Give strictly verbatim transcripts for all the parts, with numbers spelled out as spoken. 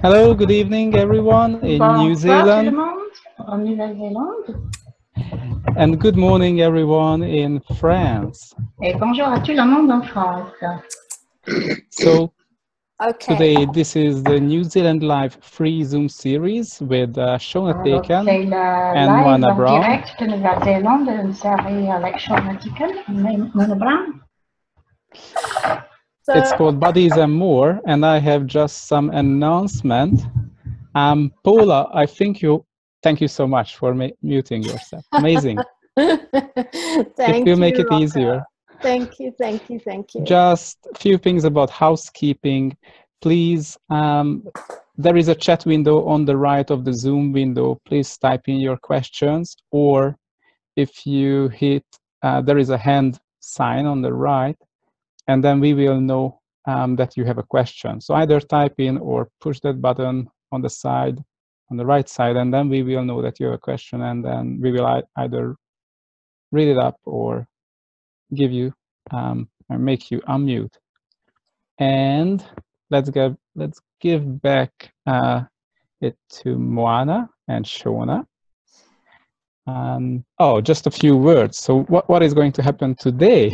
Hello, good evening everyone in New Bonsoir tout le Zealand. monde en Nouvelle-Zélande. And good morning everyone in France. Et bonjour à tout le monde en France. So Okay. today this is the New Zealand Live free Zoom series with uh, Shauna Alors, Teaken c'est le and live Moana en Brown. direct de Nouvelle-Zélande, une série avec Shauna Teaken et Moana Brown. So, It's called Bodies and More, and I have just some announcement. Um, Paula, I think you, thank you so much for ma muting yourself. Amazing. thank It will you, make it Rocco. easier. Thank you, thank you, thank you. Just a few things about housekeeping. Please, um, there is a chat window on the right of the Zoom window. Please type in your questions, or if you hit, uh, there is a hand sign on the right, and then we will know um, that you have a question. So either type in or push that button on the side, on the right side, and then we will know that you have a question, and then we will either read it up or give you um, or make you unmute. And let's get let's give back uh, it to Moana and Shauna. Um, oh, just a few words. So what, what is going to happen today?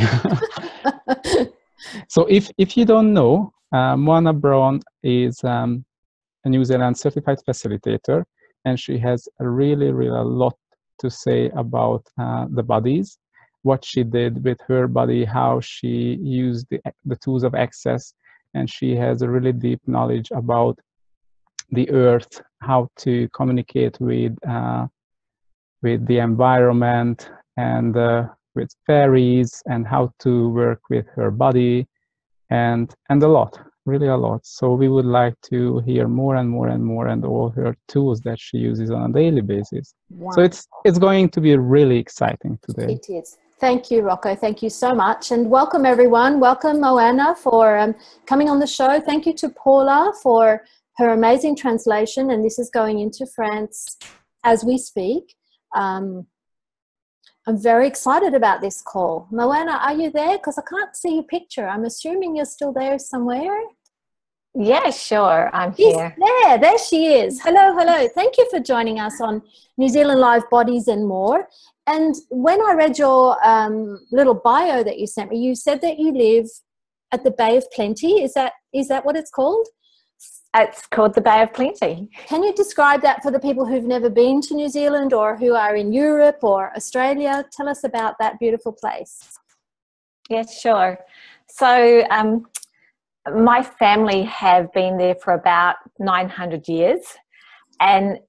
So if, if you don't know, uh, Moana Brown is um, a New Zealand certified facilitator, and she has a really, really a lot to say about uh, the bodies, what she did with her body, how she used the, the tools of access, and she has a really deep knowledge about the earth, how to communicate with, uh, with the environment, and uh, with fairies, and how to work with her body, and and a lot, really a lot. So we would like to hear more and more and more, and all her tools that she uses on a daily basis. Wonderful. So it's it's going to be really exciting today. It is. Thank you, Rocco. Thank you so much. And welcome, everyone. Welcome, Moana, for um, coming on the show. Thank you to Paula for her amazing translation. And this is going into France as we speak. Um, I'm very excited about this call. Moana, are you there? Because I can't see your picture. I'm assuming you're still there somewhere. Yeah, sure. I'm She's here. there. There she is. Hello, hello. Thank you for joining us on New Zealand Live Bodies and More. And when I read your um, little bio that you sent me, you said that you live at the Bay of Plenty. Is that is that what it's called? It's called the Bay of Plenty. Can you describe that for the people who've never been to New Zealand or who are in Europe or Australia? Tell us about that beautiful place. Yes, sure. So um, my family have been there for about nine hundred years. And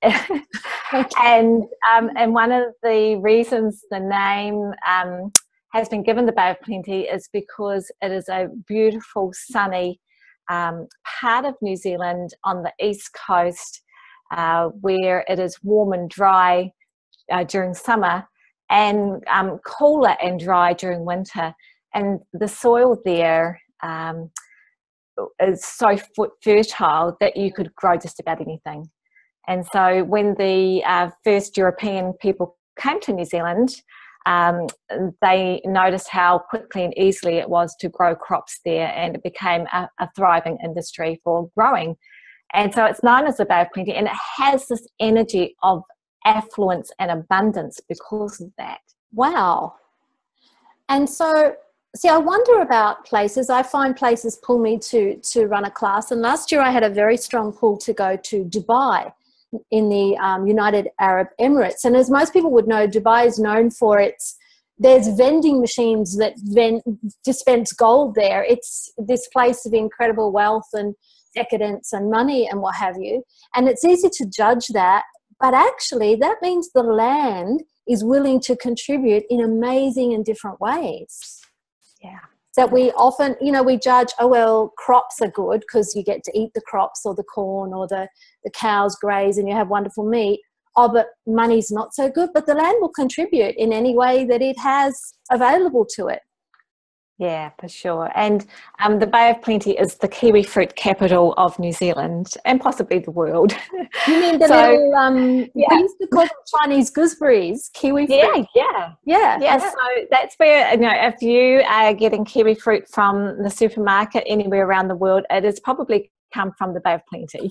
and um, and one of the reasons the name um, has been given the Bay of Plenty is because it is a beautiful, sunny um, part of New Zealand on the east coast, uh, where it is warm and dry uh, during summer, and um, cooler and dry during winter. And the soil there um, is so fertile that you could grow just about anything. And so when the uh, first European people came to New Zealand, um, they noticed how quickly and easily it was to grow crops there, and it became a, a thriving industry for growing. And so it's known as the Bay of Plenty, and it has this energy of affluence and abundance because of that. Wow. And so, see, I wonder about places. I find places pull me to, to run a class. And last year I had a very strong pull to go to Dubai in the um, United Arab Emirates. And as most people would know, Dubai is known for its, there's vending machines that vend, dispense gold there. It's this place of incredible wealth and decadence and money and what have you. And it's easy to judge that, but actually that means the land is willing to contribute in amazing and different ways. Yeah. That we often, you know, we judge, oh, well, crops are good because you get to eat the crops or the corn or the, the cows graze and you have wonderful meat. Oh, but money's not so good. But the land will contribute in any way that it has available to it. Yeah, for sure. And um, the Bay of Plenty is the kiwi fruit capital of New Zealand and possibly the world. You mean the so, little, um, yeah. we used to call them Chinese gooseberries, kiwi fruit? Yeah, yeah. Yeah. Yeah, so that's where, you know, if you are getting kiwi fruit from the supermarket anywhere around the world, it has probably come from the Bay of Plenty.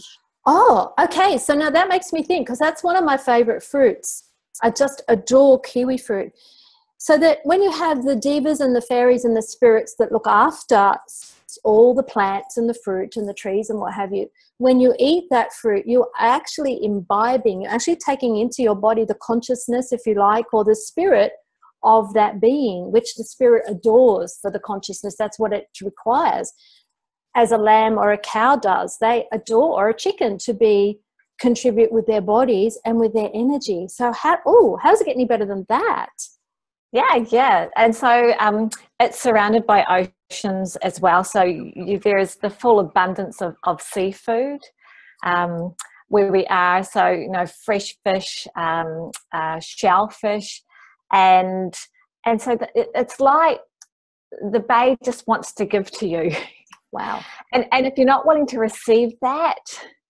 Oh, okay. So now that makes me think, because that's one of my favorite fruits. I just adore kiwi fruit. So that when you have the devas and the fairies and the spirits that look after all the plants and the fruit and the trees and what have you, when you eat that fruit, you're actually imbibing, you're actually taking into your body the consciousness, if you like, or the spirit of that being, which the spirit adores for the consciousness. That's what it requires. As a lamb or a cow does, they adore, or a chicken, to be contribute with their bodies and with their energy. So how, oh, how does it get any better than that? Yeah, yeah. And so um, it's surrounded by oceans as well. So you, there is the full abundance of, of seafood um, where we are. So, you know, fresh fish, um, uh, shellfish. And, and so the, it, it's like the bay just wants to give to you. Wow. And, and if you're not willing to receive that,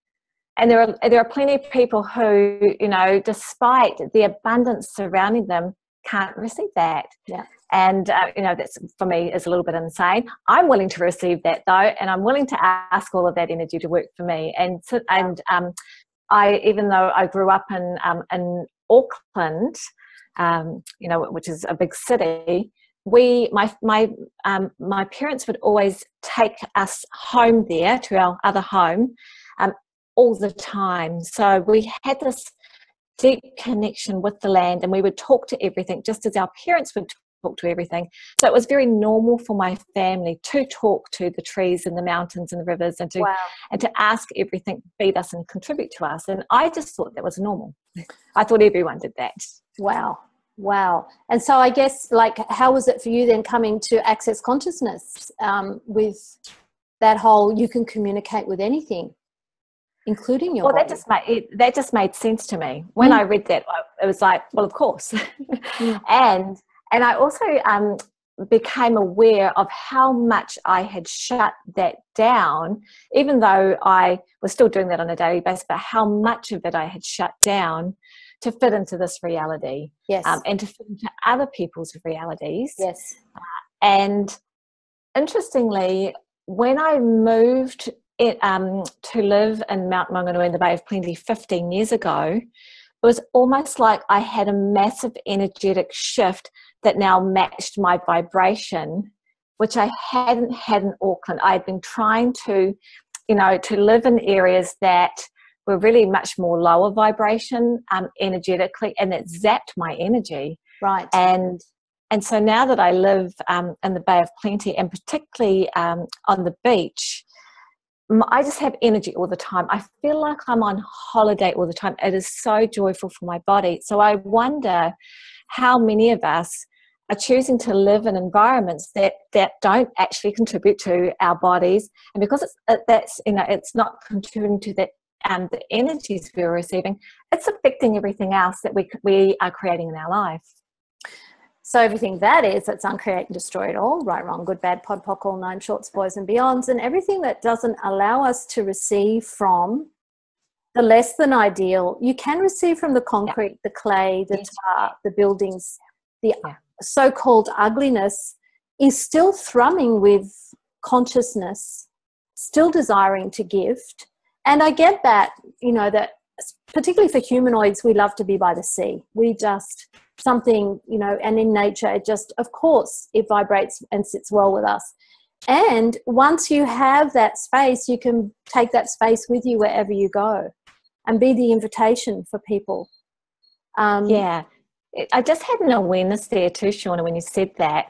and there are, there are plenty of people who, you know, despite the abundance surrounding them, can't receive that. Yeah. And uh, you know, that's for me is a little bit insane. I'm willing to receive that though, and I'm willing to ask all of that energy to work for me. And so, and um, I, even though I grew up in um, in Auckland, um, you know, which is a big city, we my my um, my parents would always take us home there to our other home um, all the time. So we had this deep connection with the land, and we would talk to everything just as our parents would talk to everything. So it was very normal for my family to talk to the trees and the mountains and the rivers, and to Wow. and to ask everything to feed us and contribute to us. And I just thought that was normal. I thought everyone did that. Wow. Wow. And so I guess, like, how was it for you then coming to Access Consciousness um, with that whole, you can communicate with anything, including your well, body? that just made it, that just made sense to me when Mm. I read that. It was like, well, of course. Mm. and and I also um, became aware of how much I had shut that down, even though I was still doing that on a daily basis. But how much of it I had shut down to fit into this reality, Yes. um, and to fit into other people's realities. Yes. And interestingly, when I moved It, um, to live in Mount Maunganui in the Bay of Plenty fifteen years ago, it was almost like I had a massive energetic shift that now matched my vibration, which I hadn't had in Auckland. I had been trying to, you know, to live in areas that were really much more lower vibration um, energetically, and it zapped my energy. Right. And and so now that I live um, in the Bay of Plenty, and particularly um, on the beach, I just have energy all the time. I feel like I'm on holiday all the time. It is so joyful for my body. So I wonder how many of us are choosing to live in environments that, that don't actually contribute to our bodies. And because it's, it, that's, you know, it's not contributing to the, um, the energies we're receiving, it's affecting everything else that we, we are creating in our life. So everything that is, that's uncreate and destroy it all, right, wrong, good, bad, pod, poc, all nine shorts, boys and beyonds, and everything that doesn't allow us to receive from the less than ideal. You can receive from the concrete, yeah. the clay, the yes. tar, the buildings, the yeah. so-called ugliness is still thrumming with consciousness, still desiring to gift. And I get that, you know, that particularly for humanoids, we love to be by the sea. We just... something, you know, and in nature, it just, of course, it vibrates and sits well with us. And once you have that space, you can take that space with you wherever you go and be the invitation for people. Um, yeah. I just had an awareness there too, Shauna, when you said that,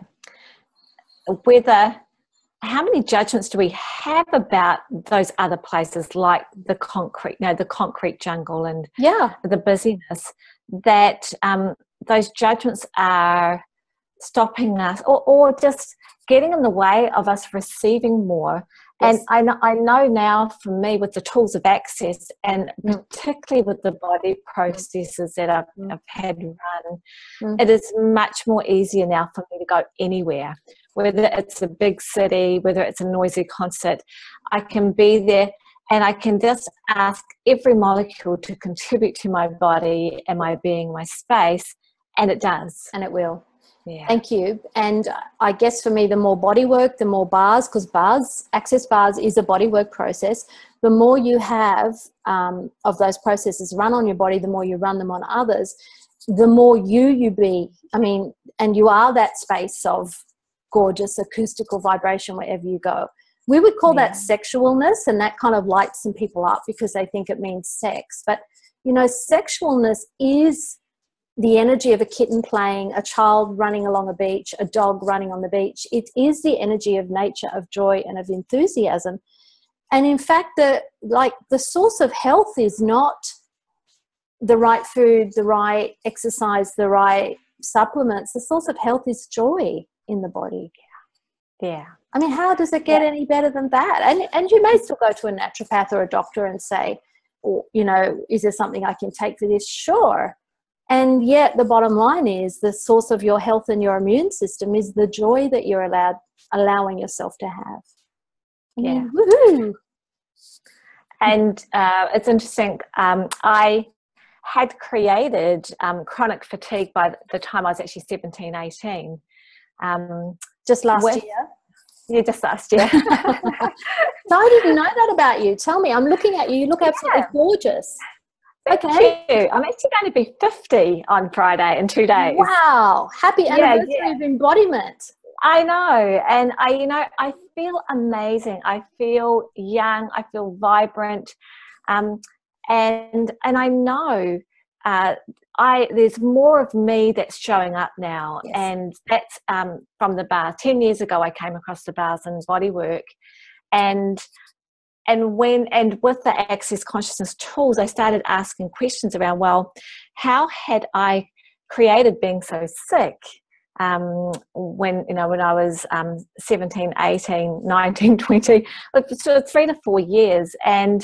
whether, how many judgments do we have about those other places, like the concrete, you know, the concrete jungle and yeah. the busyness, that um, those judgments are stopping us, or, or just getting in the way of us receiving more. Yes. And I know, I know now for me, with the tools of access, and mm. particularly with the body processes that I've, mm. I've had run, mm. it is much more easier now for me to go anywhere, whether it's a big city, whether it's a noisy concert. I can be there and I can just ask every molecule to contribute to my body and my being, my space, and it does. And it will. Yeah. Thank you. And I guess for me, the more body work, the more bars, because bars, access bars is a body work process. The more you have um, of those processes run on your body, the more you run them on others, the more you you be. I mean, and you are that space of gorgeous acoustical vibration wherever you go. We would call Yeah. that sexualness, and that kind of lights some people up because they think it means sex. But, you know, sexualness is the energy of a kitten playing, a child running along a beach, a dog running on the beach. It is the energy of nature, of joy and of enthusiasm. And in fact, the like the source of health is not the right food, the right exercise, the right supplements. The source of health is joy in the body. Yeah. I mean, how does it get Yeah. any better than that? And and you may still go to a naturopath or a doctor and say, or, you know, is there something I can take for this? Sure. And yet the bottom line is the source of your health and your immune system is the joy that you're allowed allowing yourself to have. I Yeah. mean, woohoo. And uh, it's interesting. Um, I had created um, chronic fatigue by the time I was actually seventeen, eighteen. Um, Just last with, year? Yeah, just last year. So I didn't know that about you. Tell me. I'm looking at you. You look absolutely Yeah. gorgeous. Thank Okay. you. I'm actually going to be fifty on Friday in two days. Wow. Happy Yeah, anniversary yeah. of embodiment. I know. And I, you know, I feel amazing. I feel young. I feel vibrant. Um, and, and I know uh, I, there's more of me that's showing up now. Yes. And that's um, from the bar. ten years ago, I came across the bars and bodywork. And And when and with the Access Consciousness tools, I started asking questions around, well, how had I created being so sick um, when, you know, when I was um, seventeen, eighteen, nineteen, twenty, so three to four years. And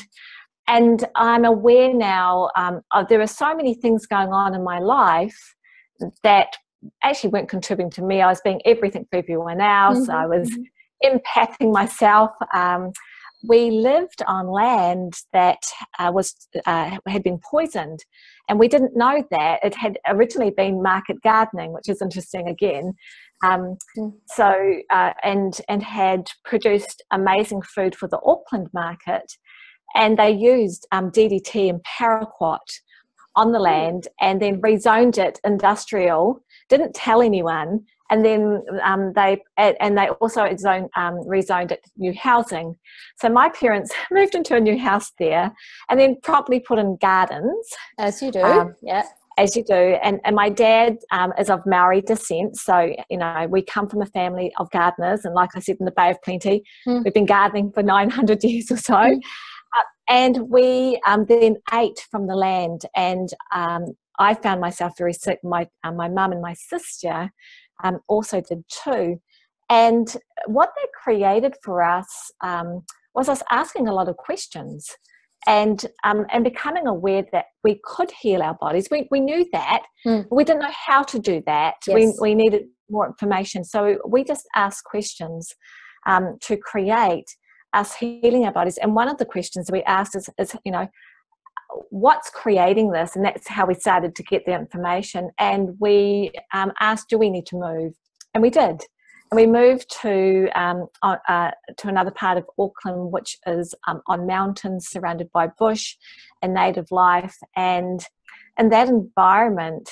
and I'm aware now um, of, there are so many things going on in my life that actually weren't contributing to me. I was being everything for everyone else. Mm-hmm. I was impacting myself. Um, we lived on land that uh, was uh, had been poisoned, and we didn't know that. It had originally been market gardening, which is interesting again. Um, Mm. so uh, and and had produced amazing food for the Auckland market, and they used um, D D T and paraquat on the land, and then rezoned it industrial. Didn't tell anyone. And then um, they and they also zone, um, rezoned it new housing. So my parents moved into a new house there, and then promptly put in gardens, As you do. Um, Yeah. as you do. And and my dad um, is of Maori descent, so you know we come from a family of gardeners. And like I said, in the Bay of Plenty, Mm. we've been gardening for nine hundred years or so. Mm. Uh, and we um, then ate from the land, and um, I found myself very sick. My uh, my mum and my sister um, also did too. And what that created for us um, was us asking a lot of questions, and um, and becoming aware that we could heal our bodies. We we knew that, Mm. but we didn't know how to do that. Yes. We we needed more information, so we just asked questions um, to create us healing our bodies. And one of the questions we asked is, is, you know, what's creating this? And that's how we started to get the information. And we um, asked, do we need to move? And we did. And we moved to um, uh, to another part of Auckland, which is um, on mountains, surrounded by bush and native life. And in that environment,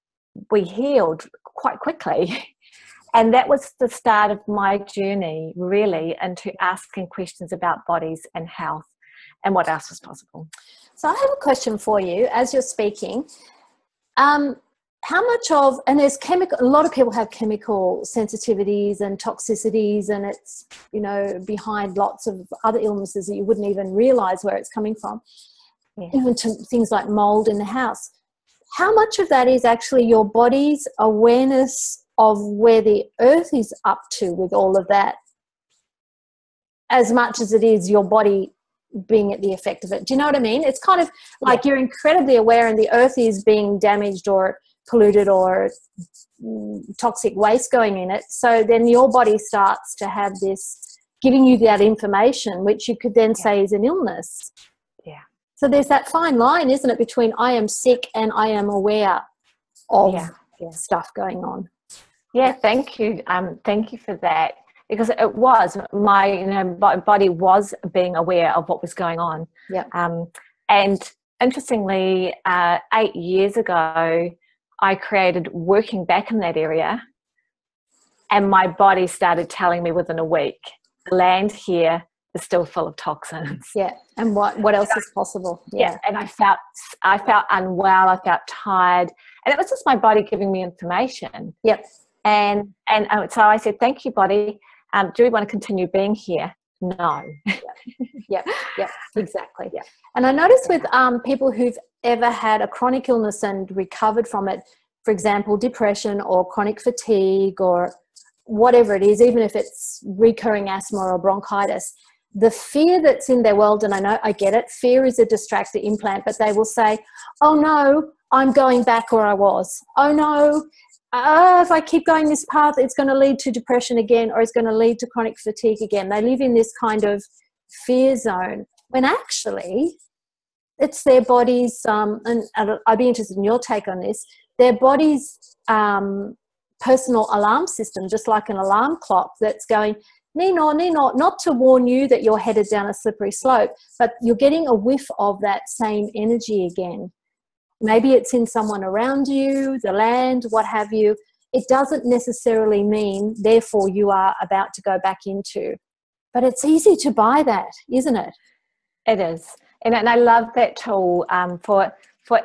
we healed quite quickly. And that was the start of my journey, really, into asking questions about bodies and health and what else was possible. So I have a question for you as you're speaking. Um, how much of, and there's chemical, a lot of people have chemical sensitivities and toxicities, and it's, you know, behind lots of other illnesses that you wouldn't even realize where it's coming from, Yeah. even to things like mold in the house. How much of that is actually your body's awareness of where the earth is up to with all of that, as much as it is your body being at the effect of it? Do you know what I mean? It's kind of like, yeah, you're incredibly aware and the earth is being damaged or polluted or toxic waste going in it. So then your body starts to have this, giving you that information, which you could then, yeah, say is an illness. Yeah. So there's that fine line, isn't it, between I am sick and I am aware of, yeah. Yeah. stuff going on. Yeah, thank you. Um, thank you for that. Because it was my, you know, body was being aware of what was going on. Yeah. Um, and interestingly, uh, eight years ago, I created working back in that area, and my body started telling me within a week, the land here is still full of toxins. Yeah. And what what else is possible? Yeah. Yeah. And I felt I felt unwell. I felt tired, and it was just my body giving me information. Yep. And and um, so I said, "Thank you, body. Um, do we want to continue being here?" No. Yep, yep, exactly. Yeah. And I notice with um, people who've ever had a chronic illness and recovered from it, for example, depression or chronic fatigue or whatever it is, even if it's recurring asthma or bronchitis, the fear that's in their world, and I know I get it, fear is a distractor implant, but they will say, oh no, I'm going back where I was. Oh no, Uh, if I keep going this path, it's going to lead to depression again, or it's going to lead to chronic fatigue again. They live in this kind of fear zone when actually it's their body's, um, and I'd be interested in your take on this, their body's um, personal alarm system, just like an alarm clock that's going, Nino, Nino, not to warn you that you're headed down a slippery slope, but you're getting a whiff of that same energy again. Maybe it's in someone around you, the land, what have you. It doesn't necessarily mean, therefore, you are about to go back into. But it's easy to buy that, isn't it? It is. And, and I love that tool um, for for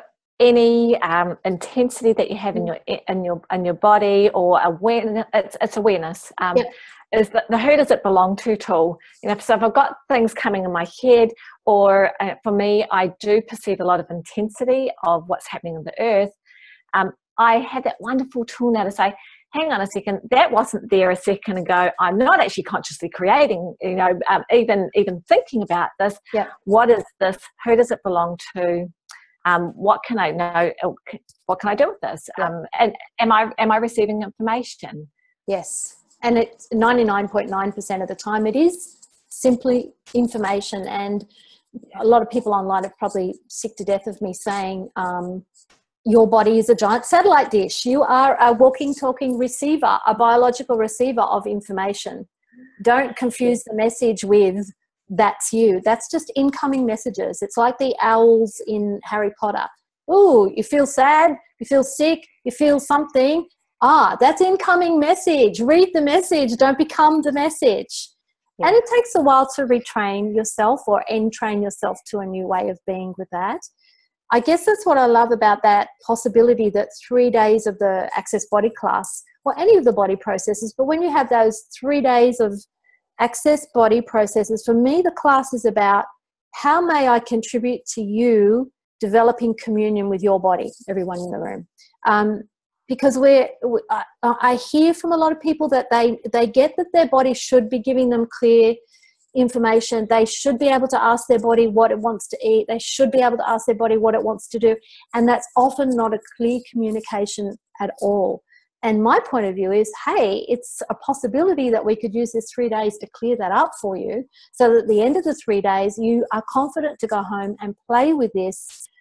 any um, intensity that you have in your in your in your body, or awareness. It's, it's awareness. Um, yep. Is the, the who does it belong to tool. You know, so if I've got things coming in my head, or uh, for me, I do perceive a lot of intensity of what's happening on the earth. Um, I had that wonderful tool now to say, hang on a second, that wasn't there a second ago. I'm not actually consciously creating, you know, um, even even thinking about this. Yeah. What is this? Who does it belong to? Um, what can I know? What can I do with this? Yeah. Um, and am I am I receiving information? Yes. And it's ninety-nine point nine percent of the time it is simply information. And a lot of people online are probably sick to death of me saying um, your body is a giant satellite dish. You are a walking, talking receiver, a biological receiver of information. Don't confuse the message with that's you. That's just incoming messages. It's like the owls in Harry Potter. Ooh, you feel sad, you feel sick, you feel something. Ah, that's incoming message. Read the message. Don't become the message. Yeah. And it takes a while to retrain yourself or entrain yourself to a new way of being with that. I guess that's what I love about that possibility that three days of the Access Body class, or any of the body processes, but when you have those three days of Access Body processes, for me the class is about how may I contribute to you developing communion with your body, everyone in the room. Um, Because we're, I, I hear from a lot of people that they, they get that their body should be giving them clear information. They should be able to ask their body what it wants to eat. They should be able to ask their body what it wants to do. And that's often not a clear communication at all. And my point of view is, hey, it's a possibility that we could use this three days to clear that up for you, so that at the end of the three days, you are confident to go home and play with this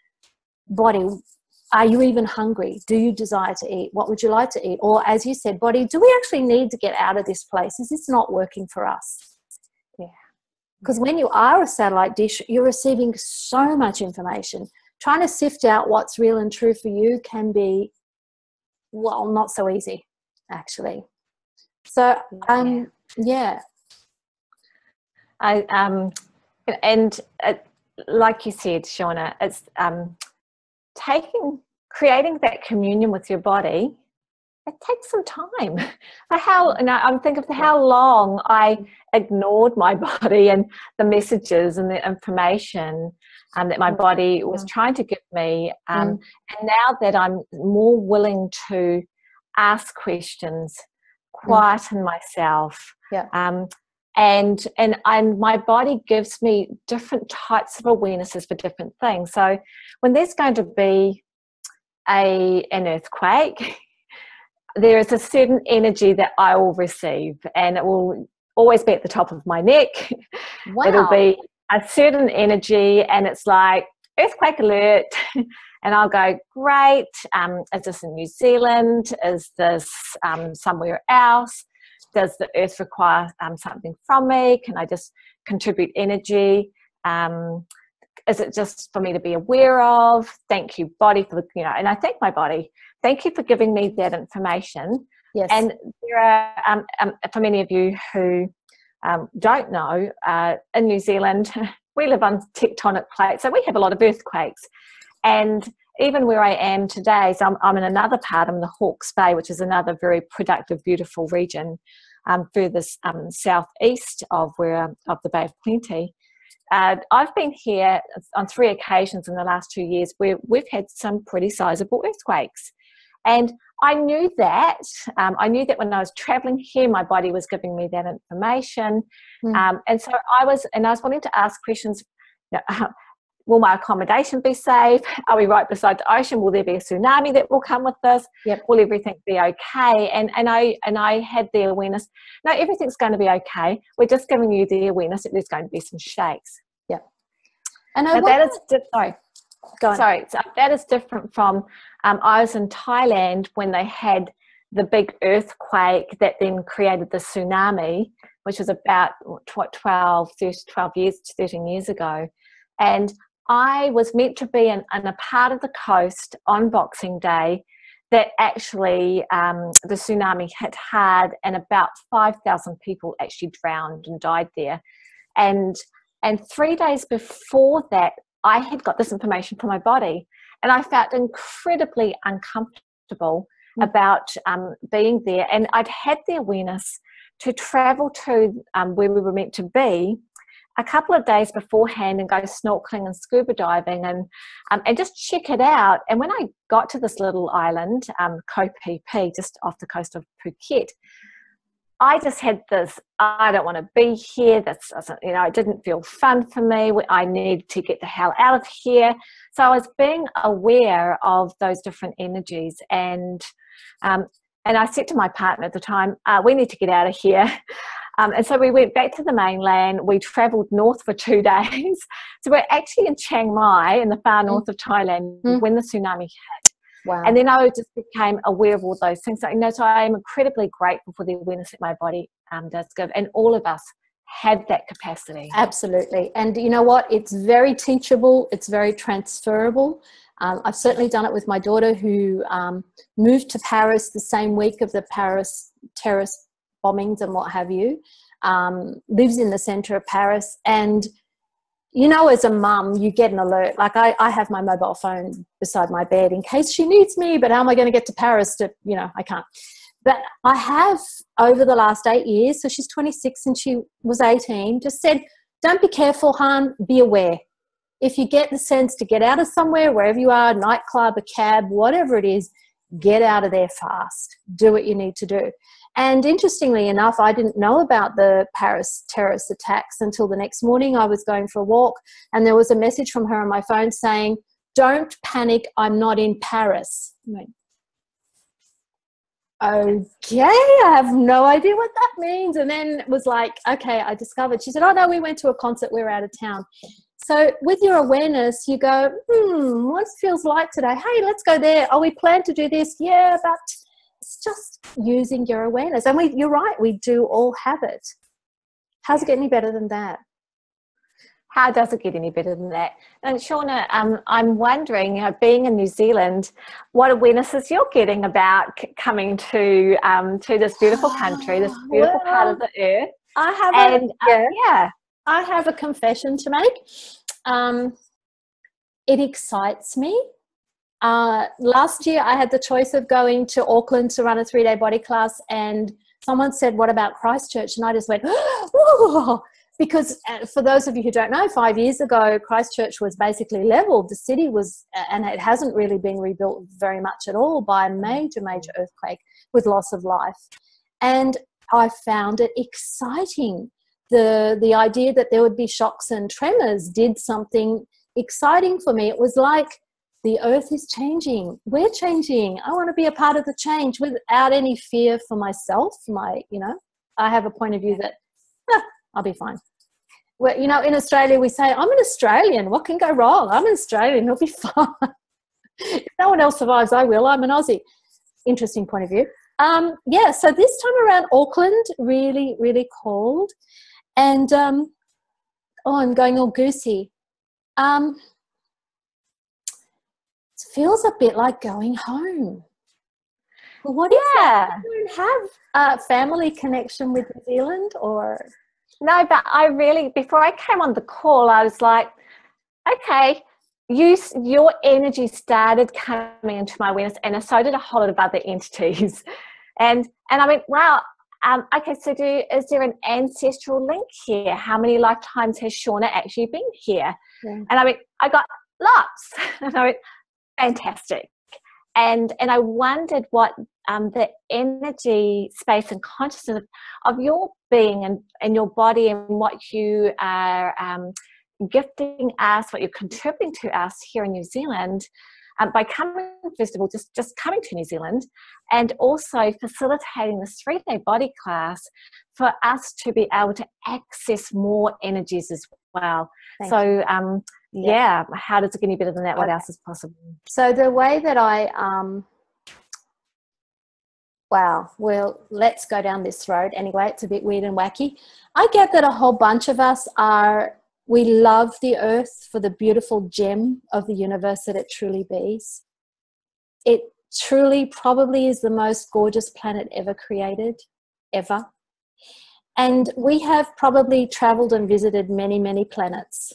body. Are you even hungry? Do you desire to eat? What would you like to eat? Or as you said, body, do we actually need to get out of this place? Is this not working for us? Yeah. Because when you are a satellite dish, you're receiving so much information. Trying to sift out what's real and true for you can be, well, not so easy, actually. So, um, yeah. I um, and uh, like you said, Shauna, it's um. taking creating that communion with your body, it takes some time. How and I, I'm thinking of how long I ignored my body and the messages and the information um, that my body was trying to give me. Um, mm. And now that I'm more willing to ask questions, quieten mm. myself, yeah. um, and and and my body gives me different types of awarenesses for different things. So when there's going to be a an earthquake, there is a certain energy that I will receive, and it will always be at the top of my neck. Wow. It'll be a certain energy, and it's like earthquake alert. And I'll go, great, um, is this in New Zealand? Is this um, somewhere else? Does the earth require um, something from me? Can I just contribute energy? Um, is it just for me to be aware of? Thank you, body, for the, you know, and I thank my body. Thank you for giving me that information. Yes. And there are, um, um, for many of you who um, don't know, uh, in New Zealand, we live on tectonic plates, so we have a lot of earthquakes. And even where I am today, so I'm, I'm in another part, I'm in the Hawke's Bay, which is another very productive, beautiful region, um, furthest um, southeast of where of the Bay of Plenty. Uh, I've been here on three occasions in the last two years where we've had some pretty sizable earthquakes. And I knew that. Um, I knew that when I was traveling here, my body was giving me that information. Mm. Um, and so I was, and I was wanting to ask questions. You know, will my accommodation be safe? Are we right beside the ocean? Will there be a tsunami that will come with this? Yep. Will everything be okay? And and I and I had the awareness. No, everything's going to be okay. We're just giving you the awareness that there's going to be some shakes. Yep. And I now, that is di- sorry. Go on. Sorry, so that is different from, um, I was in Thailand when they had the big earthquake that then created the tsunami, which was about what, twelve, twelve years, thirteen years ago. And I was meant to be in, in a part of the coast on Boxing Day that actually um, the tsunami hit hard, and about five thousand people actually drowned and died there. And and three days before that, I had got this information from my body, and I felt incredibly uncomfortable mm. about um, being there. And I'd had the awareness to travel to um, where we were meant to be a couple of days beforehand and go snorkeling and scuba diving and um, and just check it out. And when I got to this little island, um, Ko Pi Pi, just off the coast of Phuket, I just had this, I don't want to be here. That's, you know, it didn't feel fun for me. I need to get the hell out of here. So I was being aware of those different energies. And um, and I said to my partner at the time, uh, we need to get out of here. Um, and so we went back to the mainland. We travelled north for two days. So we're actually in Chiang Mai in the far north of Thailand mm. when the tsunami hit. Wow. And then I just became aware of all those things. So, you know, so I am incredibly grateful for the awareness that my body um, does give. And all of us have that capacity. Absolutely. And you know what? It's very teachable. It's very transferable. Um, I've certainly done it with my daughter, who um, moved to Paris the same week of the Paris terrorist bombings and what have you, um, lives in the centre of Paris. And you know, as a mum, you get an alert. Like I, I have my mobile phone beside my bed in case she needs me, but how am I going to get to Paris to, you know, I can't. But I have, over the last eight years, so she's twenty-six and she was eighteen, just said, don't be careful, hon, be aware. If you get the sense to get out of somewhere, wherever you are, nightclub, a cab, whatever it is, get out of there fast. Do what you need to do. And interestingly enough, I didn't know about the Paris terrorist attacks until the next morning. I was going for a walk and there was a message from her on my phone saying, don't panic, I'm not in Paris. I went, okay, I have no idea what that means. And then it was like, okay, I discovered. She said, oh no, we went to a concert, we're out of town. So with your awareness, you go, hmm, what feels like today? Hey, let's go there. Oh, we plan to do this. Yeah, but it's just using your awareness. And we, you're right, we do all have it. How's it get any better than that? How does it get any better than that? And Shauna, um, I'm wondering, you know, being in New Zealand, what awarenesses you're getting about c- coming to um, to this beautiful country, this beautiful well, part of the earth. I have and, a, yeah, uh, yeah. I have a confession to make. Um, it excites me. Uh, last year, I had the choice of going to Auckland to run a three-day body class, and someone said, what about Christchurch? And I just went, whoa, because uh, for those of you who don't know, five years ago, Christchurch was basically leveled. The city was, and it hasn't really been rebuilt very much at all by a major, major earthquake with loss of life. And I found it exciting. The, the idea that there would be shocks and tremors did something exciting for me. It was like, the earth is changing. We're changing. I want to be a part of the change without any fear for myself. My, you know, I have a point of view that ah, I'll be fine. Well, you know, in Australia we say, I'm an Australian. What can go wrong? I'm an Australian. It'll be fine. If no one else survives, I will. I'm an Aussie. Interesting point of view. Um, yeah, so this time around, Auckland, really, really cold. And, um, oh, I'm going all goosey. Um, it feels a bit like going home. Well, what is Yeah. that? Do you have a family connection with New Zealand or? No, but I really, before I came on the call, I was like, okay, you, your energy started coming into my awareness, and so did a whole lot of other entities. And and I went, wow, um, okay, so do, is there an ancestral link here? How many lifetimes has Shauna actually been here? Yeah. And I went, I got lots. And I went, fantastic. And and I wondered what um, the energy, space and consciousness of, of your being and, and your body, and what you are um, gifting us, what you're contributing to us here in New Zealand, um, by coming, first of all, just, just coming to New Zealand, and also facilitating this three-day body class for us to be able to access more energies as well. Thank so um, Yeah. yeah, how does it get any better than that? What Okay. else is possible? So the way that I, um, wow, well, let's go down this road. Anyway, it's a bit weird and wacky. I get that a whole bunch of us are, we love the earth for the beautiful gem of the universe that it truly is. It truly probably is the most gorgeous planet ever created, ever. And we have probably traveled and visited many, many planets.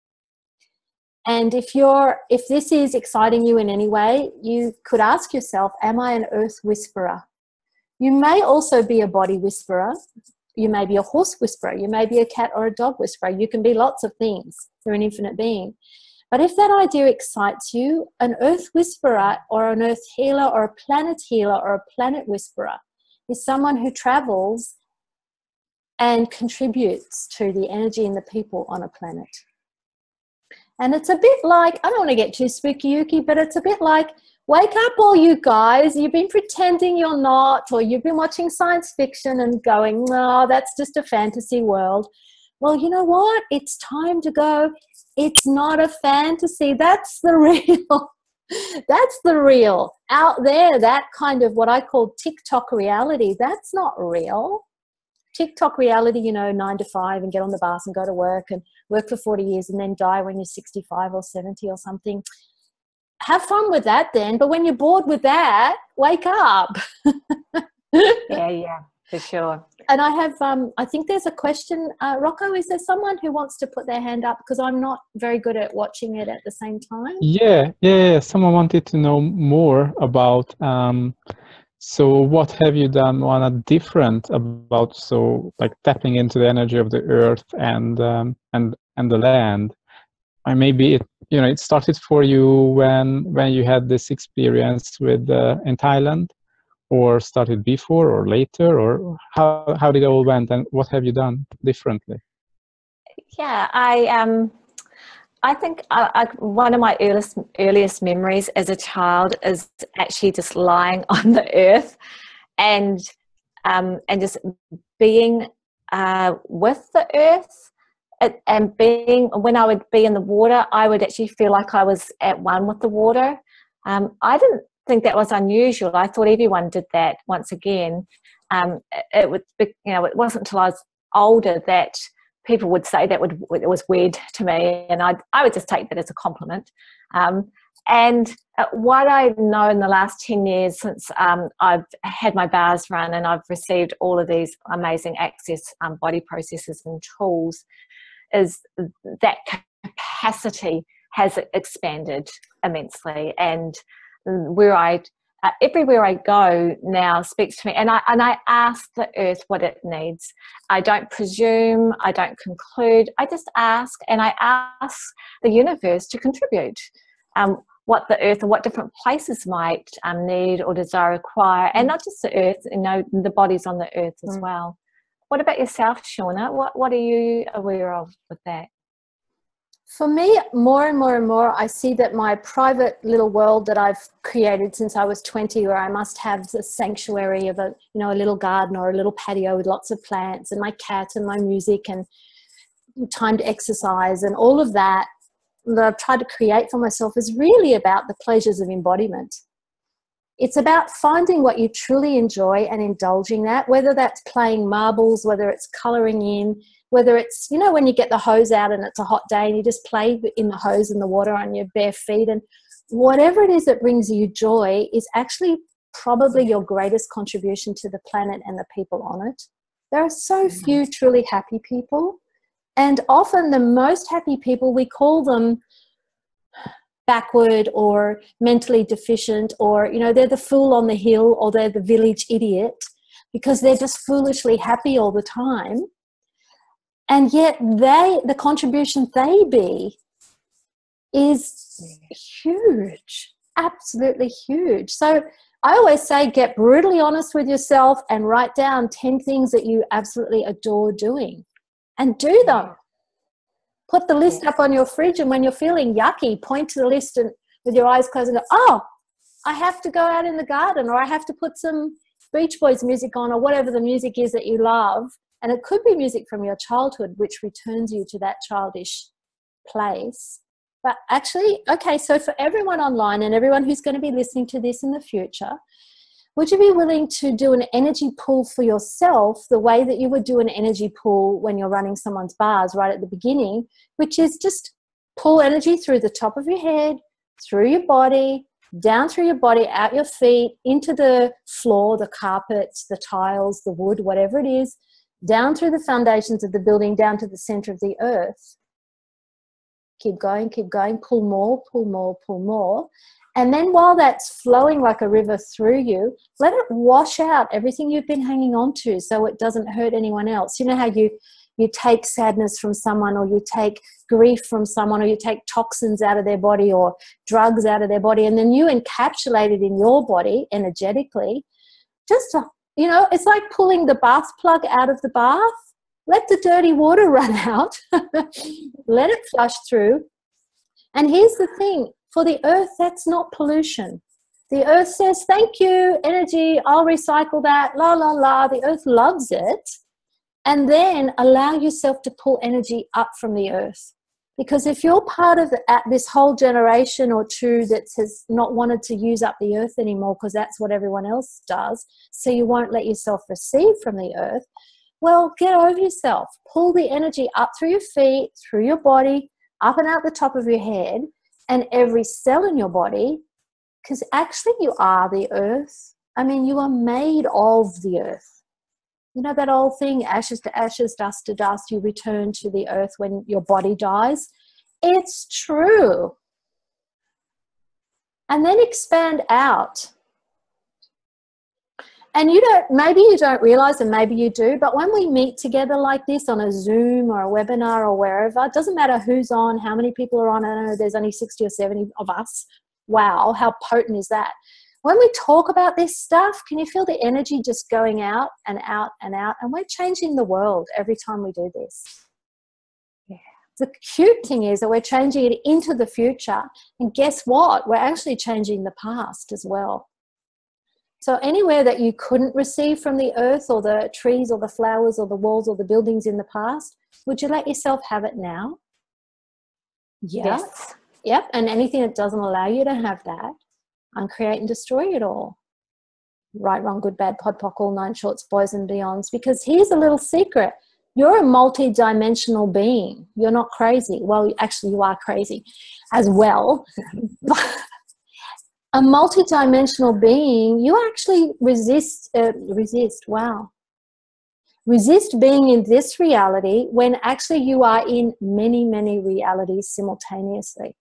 And if you're, if this is exciting you in any way, you could ask yourself, am I an earth whisperer? You may also be a body whisperer. You may be a horse whisperer. You may be a cat or a dog whisperer. You can be lots of things. You're an infinite being. But if that idea excites you, an earth whisperer or an earth healer or a planet healer or a planet whisperer is someone who travels and contributes to the energy and the people on a planet. And it's a bit like, I don't want to get too spooky-ooky, but it's a bit like, wake up all you guys, you've been pretending you're not, or you've been watching science fiction and going, no, that's just a fantasy world. Well, you know what? It's time to go, it's not a fantasy, that's the real, that's the real. Out there, that kind of what I call TikTok reality, that's not real. TikTok reality, you know, nine to five and get on the bus and go to work and work for forty years and then die when you're sixty-five or seventy or something. Have fun with that then. But when you're bored with that, wake up. Yeah, yeah, for sure. And I have, um, I think there's a question. Uh, Rocco, is there someone who wants to put their hand up? Because I'm not very good at watching it at the same time. Yeah, yeah, yeah. Someone wanted to know more about, um, so what have you done, Moana, different about, so like tapping into the energy of the earth and um, and and the land? Or maybe it, you know, it started for you when when you had this experience with uh, in Thailand, or started before or later, or how how did it all went, and what have you done differently? Yeah, I um, I think I, I, one of my earliest earliest memories as a child is actually just lying on the earth, and um, and just being uh, with the earth, it, and being when I would be in the water, I would actually feel like I was at one with the water. Um, I didn't think that was unusual. I thought everyone did that. Once again, um, it, it would, be, you know, it wasn't until I was older that people would say that would it was weird to me, and I I would just take that as a compliment. Um, and uh, what I know in the last ten years since um, I've had my bars run and I've received all of these amazing access um, body processes and tools, is that capacity has expanded immensely, and where I uh, everywhere I go now speaks to me, and I and I ask the earth what it needs. I don't presume, I don't conclude, I just ask, and I ask the universe to contribute um, what the earth or what different places might um, need or desire, require, and not just the earth, you know, the bodies on the earth as mm. well. What about yourself, Shauna? What what are you aware of with that? For me, more and more and more, I see that my private little world that I've created since I was twenty, where I must have the sanctuary of a, you know, a little garden or a little patio with lots of plants and my cat and my music and time to exercise and all of that, that I've tried to create for myself is really about the pleasures of embodiment. It's about finding what you truly enjoy and indulging that, whether that's playing marbles, whether it's colouring in, whether it's, you know, when you get the hose out and it's a hot day and you just play in the hose and the water on your bare feet, and whatever it is that brings you joy is actually probably your greatest contribution to the planet and the people on it. There are so few truly happy people, and often the most happy people, we call them backward or mentally deficient, or, you know, they're the fool on the hill, or they're the village idiot, because they're just foolishly happy all the time. And yet they, the contribution they be is huge, absolutely huge. So I always say, get brutally honest with yourself and write down ten things that you absolutely adore doing, and do them. Put the list up on your fridge, and when you're feeling yucky, point to the list and with your eyes closed and go, oh, I have to go out in the garden, or I have to put some Beach Boys music on, or whatever the music is that you love. And it could be music from your childhood, which returns you to that childish place. But actually, okay, so for everyone online and everyone who's going to be listening to this in the future, would you be willing to do an energy pull for yourself the way that you would do an energy pull when you're running someone's bars right at the beginning, which is just pull energy through the top of your head, through your body, down through your body, out your feet, into the floor, the carpets, the tiles, the wood, whatever it is, down through the foundations of the building, down to the center of the earth. Keep going, keep going, pull more, pull more, pull more. And then while that's flowing like a river through you, let it wash out everything you've been hanging on to so it doesn't hurt anyone else. You know how you, you take sadness from someone, or you take grief from someone, or you take toxins out of their body or drugs out of their body, and then you encapsulate it in your body energetically. Just, to, you know, it's like pulling the bath plug out of the bath. Let the dirty water run out. Let it flush through. And here's the thing. For the earth, that's not pollution. The earth says, thank you, energy, I'll recycle that, la, la, la. The earth loves it. And then allow yourself to pull energy up from the earth. Because if you're part of the, this whole generation or two that has not wanted to use up the earth anymore because that's what everyone else does, so you won't let yourself receive from the earth, well, get over yourself. Pull the energy up through your feet, through your body, up and out the top of your head, and every cell in your body, because actually you are the earth. I mean, you are made of the earth. You know that old thing, ashes to ashes, dust to dust, you return to the earth when your body dies? It's true. And then expand out. And you don't, maybe you don't realize, and maybe you do, but when we meet together like this on a Zoom or a webinar or wherever, it doesn't matter who's on, how many people are on. I don't know, there's only sixty or seventy of us. Wow, how potent is that? When we talk about this stuff, can you feel the energy just going out and out and out? And we're changing the world every time we do this. Yeah. The cute thing is that we're changing it into the future. And guess what? We're actually changing the past as well. So anywhere that you couldn't receive from the earth or the trees or the flowers or the walls or the buildings in the past, would you let yourself have it now? Yeah. Yes. Yep. And anything that doesn't allow you to have that, uncreate and destroy it all. Right, wrong, good, bad, pod, poc, all nine shorts, boys and beyonds. Because here's a little secret. You're a multi-dimensional being. You're not crazy. Well, actually you are crazy as well. A multi-dimensional being, you actually resist, uh, resist, wow. Resist being in this reality when actually you are in many, many realities simultaneously.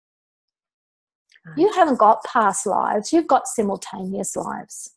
You haven't got past lives, you've got simultaneous lives.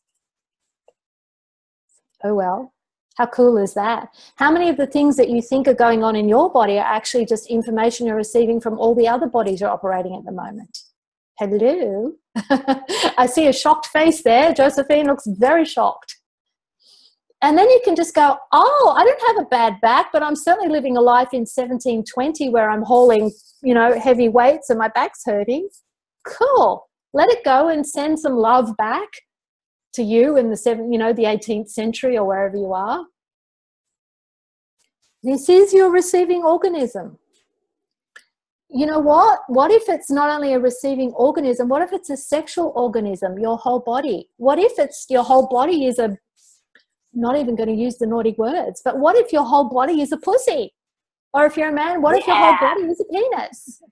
Oh well, how cool is that? How many of the things that you think are going on in your body are actually just information you're receiving from all the other bodies you're operating at the moment? Hello? I see a shocked face there. Josephine looks very shocked. And then you can just go, oh, I don't have a bad back, but I'm certainly living a life in seventeen twenty where I'm hauling, you know, heavy weights and my back's hurting. Cool. Let it go and send some love back to you in the seven, you know, the eighteenth century or wherever you are. This is your receiving organism. you know what? What if it's not only a receiving organism? What if it's a sexual organism, your whole body? What if it's your whole body is a, not even going to use the naughty words, but what if your whole body is a pussy? Or if you're a man, what yeah. if your whole body is a penis?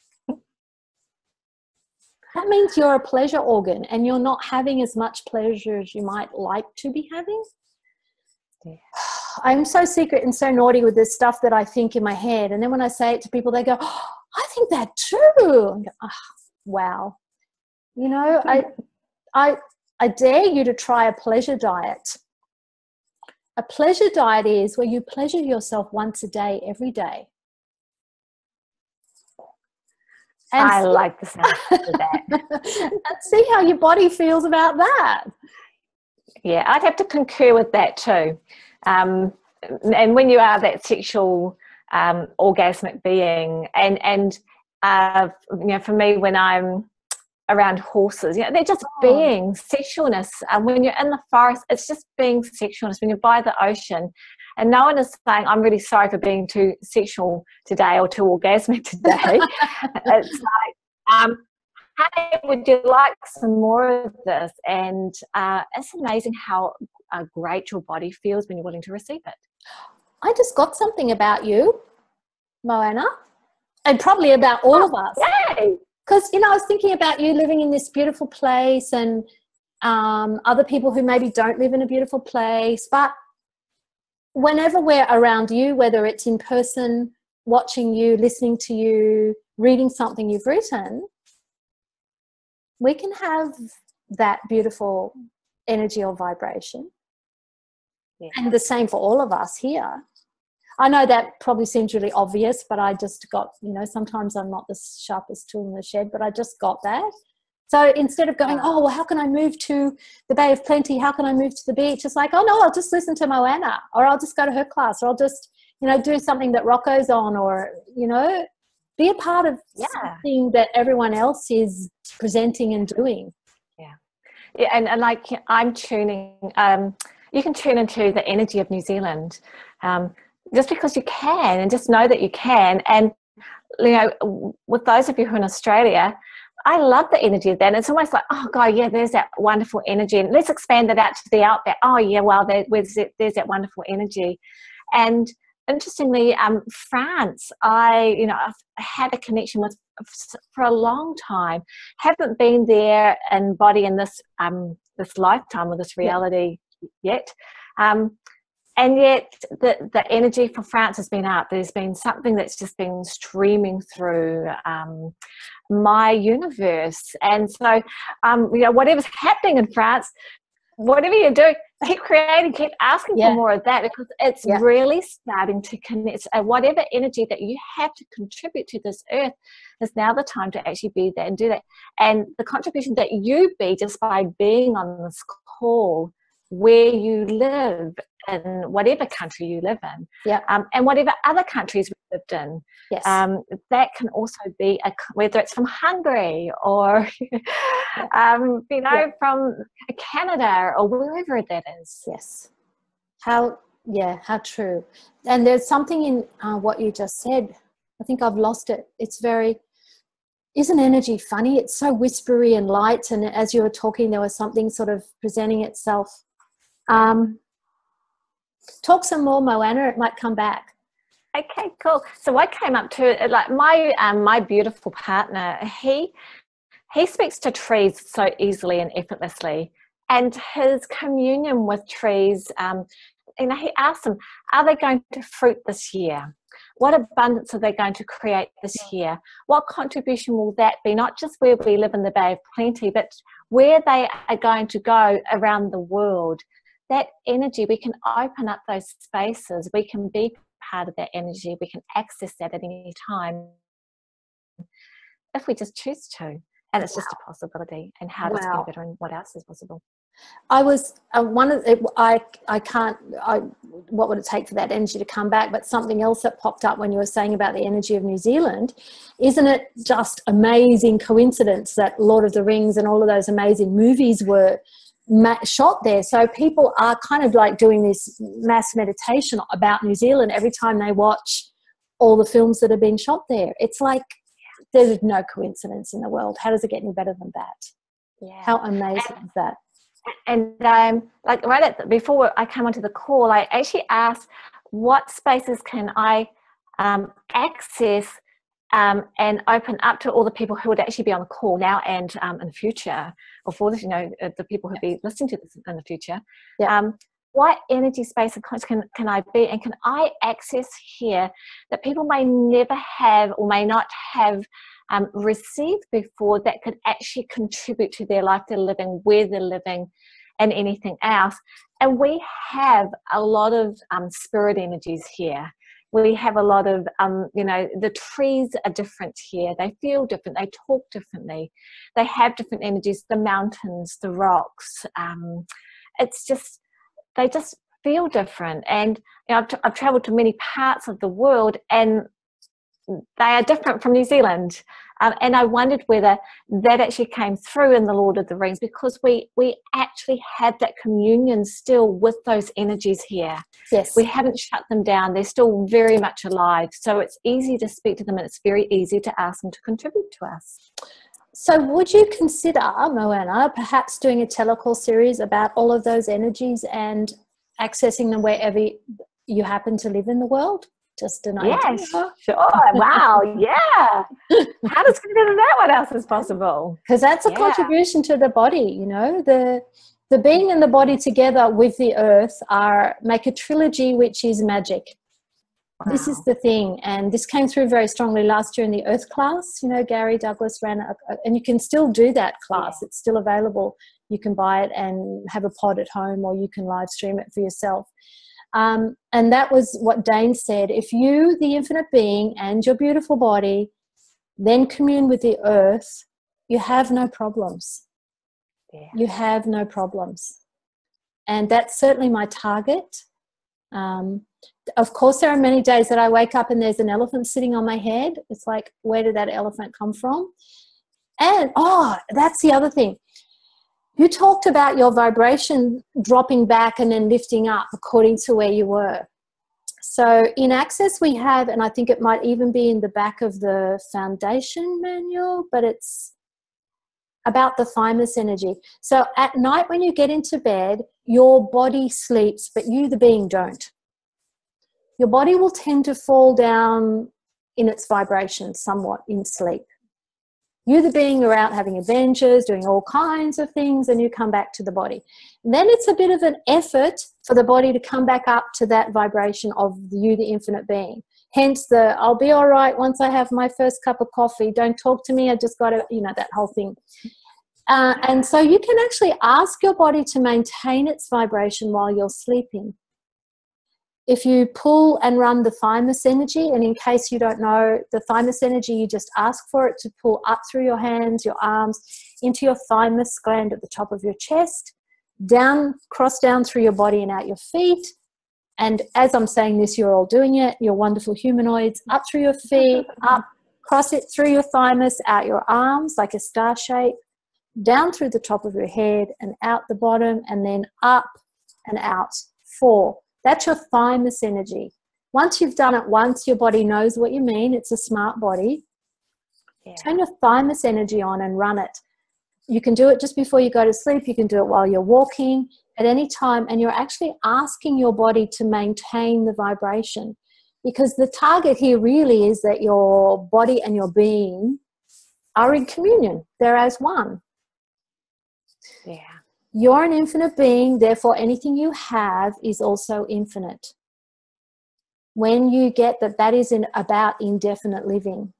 That means you're a pleasure organ and you're not having as much pleasure as you might like to be having. Yeah. I'm so secret and so naughty with this stuff that I think in my head. And then when I say it to people, they go, oh, I think that too. I go, oh, wow. You know, I, I, I dare you to try a pleasure diet. A pleasure diet is where you pleasure yourself once a day, every day. And I see, like the sound of that. And see how your body feels about that. Yeah, I'd have to concur with that too. Um, and when you are that sexual, um, orgasmic being, and and uh, you know, for me, when I'm around horses, you know, they're just oh. being sexualness. And when you're in the forest, it's just being sexualness. When you're by the ocean, and no one is saying, I'm really sorry for being too sexual today or too orgasmic today. It's like, um, hey, would you like some more of this? And uh, it's amazing how uh, great your body feels when you're willing to receive it. I just got something about you, Moana, and probably about all oh, of us. Yay! Because, you know, I was thinking about you living in this beautiful place and um, other people who maybe don't live in a beautiful place. But whenever we're around you, whether it's in person, watching you, listening to you, reading something you've written, we can have that beautiful energy or vibration. Yeah. And the same for all of us here. I know that probably seems really obvious, but I just got, you know, sometimes I'm not the sharpest tool in the shed, but I just got that. So instead of going, oh, well, how can I move to the Bay of Plenty? How can I move to the beach? It's like, oh, no, I'll just listen to Moana, or I'll just go to her class, or I'll just, you know, do something that Rocco's on, or, you know, be a part of yeah. something that everyone else is presenting and doing. Yeah. Yeah, and, and like I'm tuning, um, you can tune into the energy of New Zealand. Um, just because you can, and just know that you can. And, you know, with those of you who are in Australia, I love the energy of that. And it's almost like, oh, God, yeah, there's that wonderful energy. And let's expand it out to the out there. Oh, yeah, well, there, there's, there's that wonderful energy. And interestingly, um, France, I, you know, I've had a connection with for a long time. Haven't been there in body in this, um, this lifetime or this reality yeah. yet. Um, And yet the, the energy for France has been up. There's been something that's just been streaming through um, my universe. And so, um, you know, whatever's happening in France, whatever you do, keep creating, keep asking yeah. for more of that, because it's yeah. really starting to connect. And whatever energy that you have to contribute to this earth is now the time to actually be there and do that. And the contribution that you be just by being on this call where you live, in whatever country you live in, yeah, um, and whatever other countries we lived in, yes, um, that can also be a, whether it's from Hungary or yeah. um, you know, yeah. from Canada or wherever that is. Yes, how yeah, how true. And there's something in uh, what you just said. I think I've lost it. It's very. Isn't energy funny? It's so whispery and light. And as you were talking, there was something sort of presenting itself. Um, talk some more, Moana. It might come back. Okay, cool. So I came up to like my um, my beautiful partner. He he speaks to trees so easily and effortlessly, and his communion with trees. Um, you know, he asked them, "Are they going to fruit this year? What abundance are they going to create this year? What contribution will that be? Not just where we live in the Bay of Plenty, but where they are going to go around the world." That energy, we can open up those spaces. We can be part of that energy. We can access that at any time if we just choose to. And it's wow. just a possibility. And how does wow. it get better and what else is possible? I was uh, one of the, I I can't I what would it take for that energy to come back? But something else that popped up when you were saying about the energy of New Zealand, isn't it just amazing coincidence that Lord of the Rings and all of those amazing movies were shot there? So people are kind of like doing this mass meditation about New Zealand every time they watch all the films that have been shot there. It's like there's no coincidence in the world. How does it get any better than that? Yeah. How amazing and, is that? And um, like right at the, before I came onto the call, I actually asked, what spaces can I um, access um, and open up to all the people who would actually be on the call now and um, in the future, or for this, you know, the people who would be listening to this in the future. Yeah. Um, what energy space and conscious can, can I be, and can I access here that people may never have or may not have um, received before, that could actually contribute to their life they're living, where they're living, and anything else. And we have a lot of um, spirit energies here. We have a lot of, um, you know, the trees are different here. They feel different. They talk differently. They have different energies. The mountains, the rocks. Um, it's just, they just feel different. And you know, I've, t- I've traveled to many parts of the world, and they are different from New Zealand. Um, and I wondered whether that actually came through in the Lord of the Rings, because we, we actually have that communion still with those energies here. Yes. We haven't shut them down. They're still very much alive. So it's easy to speak to them, and it's very easy to ask them to contribute to us. So would you consider, Moana, perhaps doing a telecall series about all of those energies and accessing them wherever you happen to live in the world? Just an idea. Yes, sure. Wow, yeah. How does consider that? What else is possible? Because that's a yeah. contribution to the body, you know. The the being and the body together with the earth are make a trilogy, which is magic. Wow. This is the thing, and this came through very strongly last year in the Earth class. You know, Gary Douglas ran, a, a, and you can still do that class. Yeah. It's still available. You can buy it and have a pod at home, or you can live stream it for yourself. Um, and that was what Dane said. If you, the infinite being, and your beautiful body, then commune with the earth, you have no problems. Yeah. You have no problems. And that's certainly my target. Um, of course, there are many days that I wake up and there's an elephant sitting on my head. It's like, where did that elephant come from? And, oh, that's the other thing. You talked about your vibration dropping back and then lifting up according to where you were. So in Access we have, and I think it might even be in the back of the foundation manual, but it's about the thymus energy. So at night when you get into bed, your body sleeps, but you, the being, don't. Your body will tend to fall down in its vibration somewhat in sleep. You, the being, are out having adventures, doing all kinds of things, and you come back to the body. And then it's a bit of an effort for the body to come back up to that vibration of you, the infinite being. Hence the, I'll be all right once I have my first cup of coffee. Don't talk to me. I just got to, you know, that whole thing. Uh, and so you can actually ask your body to maintain its vibration while you're sleeping. If you pull and run the thymus energy, and in case you don't know, the thymus energy, you just ask for it to pull up through your hands, your arms, into your thymus gland at the top of your chest, down, cross down through your body and out your feet. And as I'm saying this, you're all doing it. You're wonderful humanoids. Up through your feet, up, cross it through your thymus, out your arms like a star shape, down through the top of your head and out the bottom, and then up and out. Four. That's your thymus energy. Once you've done it once, your body knows what you mean. It's a smart body. Yeah. Turn your thymus energy on and run it. You can do it just before you go to sleep. You can do it while you're walking, at any time. And you're actually asking your body to maintain the vibration. Because the target here really is that your body and your being are in communion. They're as one. Yeah. You're an infinite being, therefore anything you have is also infinite. When you get that, that is in, about indefinite living.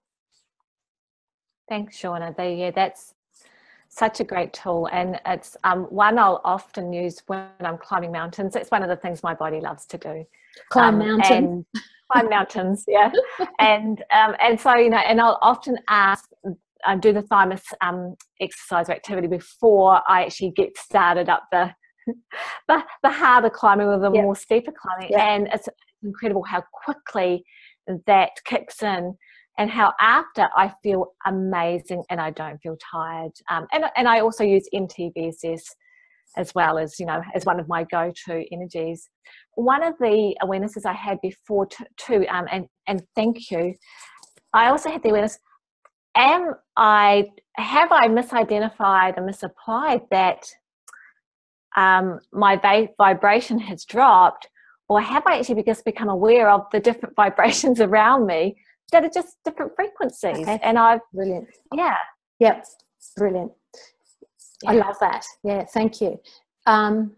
Thanks, Shauna. They, yeah, that's such a great tool, and it's um, one I'll often use when I'm climbing mountains. It's one of the things my body loves to do. Climb um, mountains. Climb mountains, yeah. and um, and so, you know, and I'll often ask, I do the thymus um, exercise or activity before I actually get started up the the, the harder climbing or the yep. more steeper climbing. Yep. And it's incredible how quickly that kicks in, and how after I feel amazing and I don't feel tired. Um, and, and I also use M T B S S as well as, you know, as one of my go-to energies. One of the awarenesses I had before too, um, and, and thank you, I also had the awareness, am I, have I misidentified and misapplied that um, my va- vibration has dropped, or have I actually just become aware of the different vibrations around me that are just different frequencies? Okay. And I've, Brilliant. yeah. Yep. Brilliant. Yeah. I love that. Yeah, thank you. Um,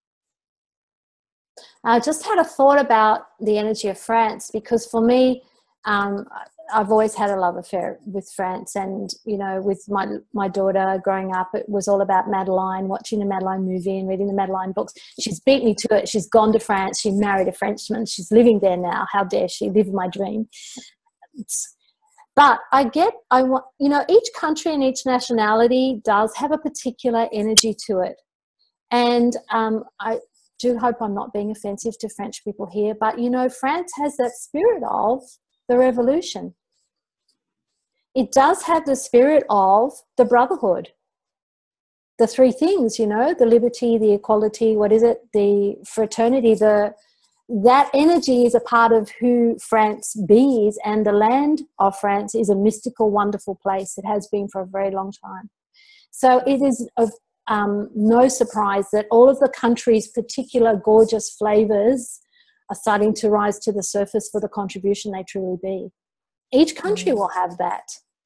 I just had a thought about the energy of France, because for me, um, I've always had a love affair with France, and you know, with my my daughter growing up, it was all about Madeline, watching the Madeline movie and reading the Madeline books. She's beat me to it. She's gone to France. She married a Frenchman. She's living there now. How dare she live my dream? It's, but I get, I want, you know, each country and each nationality does have a particular energy to it, and um, I do hope I'm not being offensive to French people here, but you know, France has that spirit of the revolution. It does have the spirit of the brotherhood, the three things, you know, the liberty, the equality, what is it, the fraternity, the that energy is a part of who France be, and the land of France is a mystical, wonderful place. It has been for a very long time. So it is of um, no surprise that all of the country's particular gorgeous flavours are starting to rise to the surface for the contribution they truly be. Each country mm. will have that.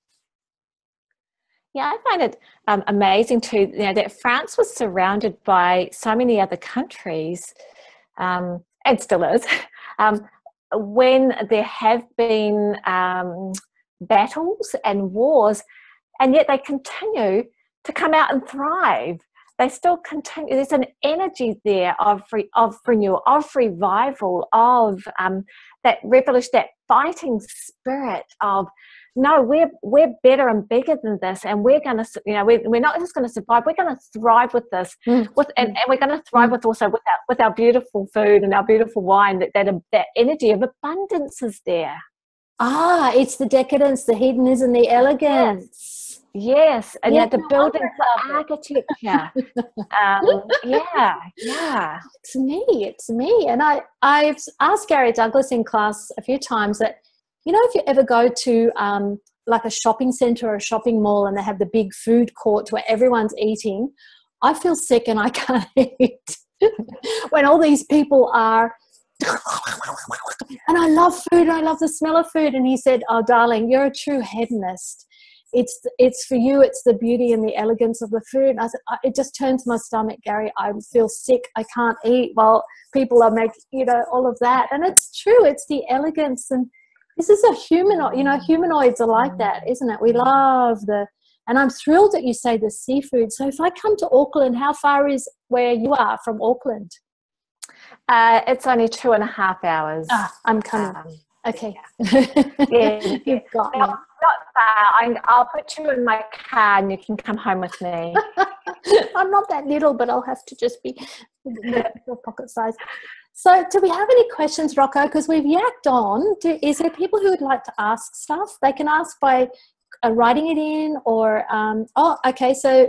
Yeah, I find it um, amazing too, you know, that France was surrounded by so many other countries, um, and still is, um, when there have been um, battles and wars, and yet they continue to come out and thrive. They still continue. There's an energy there of re, of renewal, of revival, of um, that revolution, that fighting spirit of, no, we're we're better and bigger than this, and we're going to, you know, we're, we're not just going to survive. We're going to thrive with this, mm. with, and, and we're going to thrive mm. with also with our with our beautiful food and our beautiful wine. That that that energy of abundance is there. Ah, it's the decadence, the hedonism, the elegance. Yes, and yeah, the no, buildings, the architecture. um, yeah, yeah. It's me, it's me. And I, I've asked Gary Douglas in class a few times that, you know, if you ever go to um, like a shopping centre or a shopping mall and they have the big food court where everyone's eating, I feel sick and I can't eat. When all these people are, and I love food and I love the smell of food. And he said, oh, darling, you're a true hedonist. It's it's for you, it's the beauty and the elegance of the food. And I said, it just turns my stomach, Gary. I feel sick. I can't eat while people are making, you know, all of that. And it's true. It's the elegance. And this is a humanoid, you know, humanoids are like that, isn't it? We love the, and I'm thrilled that you say the seafood. So if I come to Auckland, how far is where you are from Auckland? Uh, it's only two and a half hours. Ah, I'm coming. Um, okay. Yeah. yeah. You've got me. Not, not far. I, I'll put you in my car and you can come home with me. I'm not that little, but I'll have to just be your pocket size. So do we have any questions, Rocco? Because we've yacked on. Do, is there people who would like to ask stuff? They can ask by uh, writing it in or, um, oh, okay. So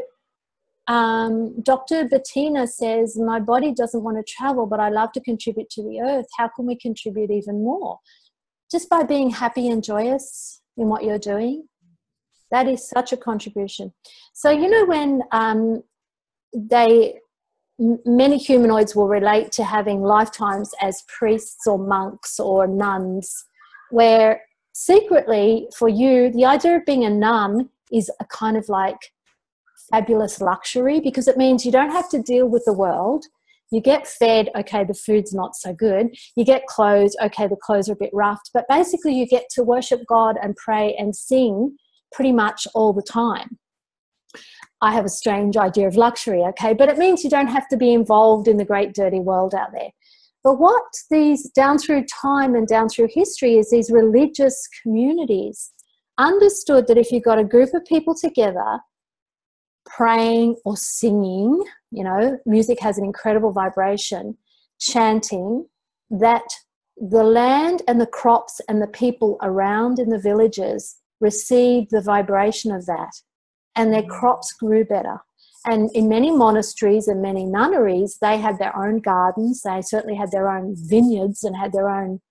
um, Doctor Bettina says, my body doesn't want to travel, but I love to contribute to the earth. How can we contribute even more? Just by being happy and joyous in what you're doing. That is such a contribution. So, you know, when um, they, many humanoids will relate to having lifetimes as priests or monks or nuns, where secretly for you, the idea of being a nun is a kind of like fabulous luxury, because it means you don't have to deal with the world. You get fed, okay, the food's not so good. You get clothes, okay, the clothes are a bit roughed. But basically you get to worship God and pray and sing pretty much all the time. I have a strange idea of luxury, okay, but it means you don't have to be involved in the great dirty world out there. But what these, down through time and down through history, is these religious communities understood that if you got a group of people together praying or singing, you know, music has an incredible vibration, chanting, that the land and the crops and the people around in the villages received the vibration of that, and their crops grew better. And in many monasteries and many nunneries, they had their own gardens. They certainly had their own vineyards and had their own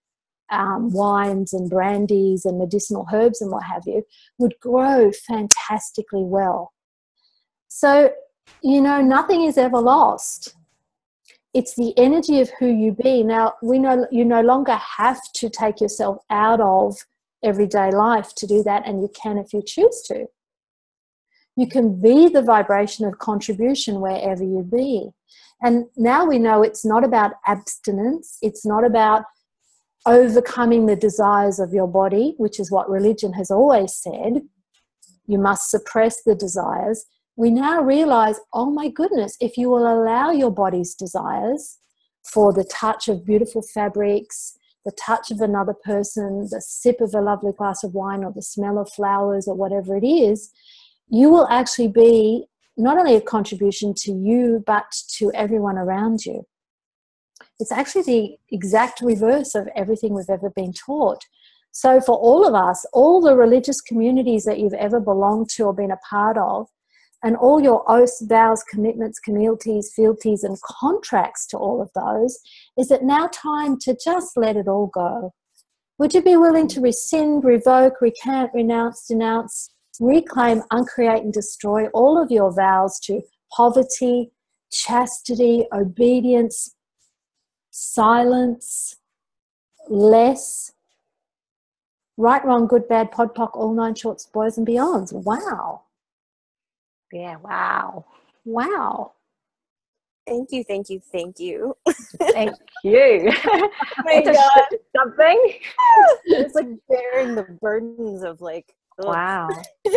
um, wines and brandies and medicinal herbs and what have you, would grow fantastically well. So, you know, nothing is ever lost. It's the energy of who you be. Now, we know you no longer have to take yourself out of everyday life to do that, and you can if you choose to. You can be the vibration of contribution wherever you be. And now we know it's not about abstinence. It's not about overcoming the desires of your body, which is what religion has always said. You must suppress the desires. We now realize, oh my goodness, if you will allow your body's desires for the touch of beautiful fabrics, the touch of another person, the sip of a lovely glass of wine, or the smell of flowers, or whatever it is, you will actually be not only a contribution to you, but to everyone around you. It's actually the exact reverse of everything we've ever been taught. So for all of us, all the religious communities that you've ever belonged to or been a part of, and all your oaths, vows, commitments, communities, fealties, and contracts to all of those, is it now time to just let it all go? Would you be willing to rescind, revoke, recant, renounce, denounce, reclaim, uncreate, and destroy all of your vows to poverty, chastity, obedience, silence, less, right, wrong, good, bad, podpoc, all nine shorts, boys and beyonds? Wow. Yeah, wow. Wow. Thank you, thank you, thank you. Thank you. My To God. shift something. It's like bearing the burdens of like, ugh. Wow.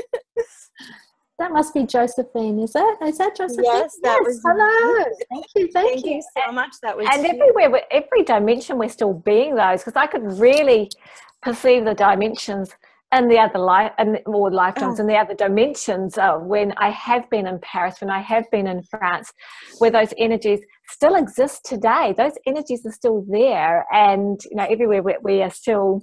That must be Josephine, is that? Is that Josephine? Yes, that was me. Hello. Thank you, thank, Thank you. you so much. That was And huge. everywhere, we're- every dimension, we're still being those, because I could really perceive the dimensions and the other life, and more lifetimes, Oh. and the other dimensions uh, when I have been in Paris, when I have been in France, where those energies still exist today. Those energies are still there, and you know, everywhere we, we are still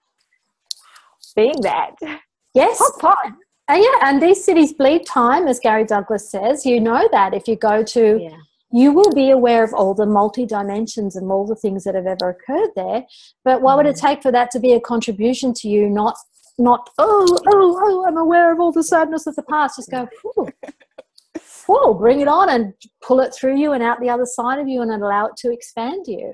being that. Yes. Pop, pop. Uh, yeah, and these cities bleed time, as Gary Douglas says. You know that if you go to, Yeah. you will be aware of all the multi-dimensions and all the things that have ever occurred there. But what would it take for that to be a contribution to you, not, not oh, oh, oh, I'm aware of all the sadness of the past. Just go, whew, whew, bring it on and pull it through you and out the other side of you and allow it to expand you.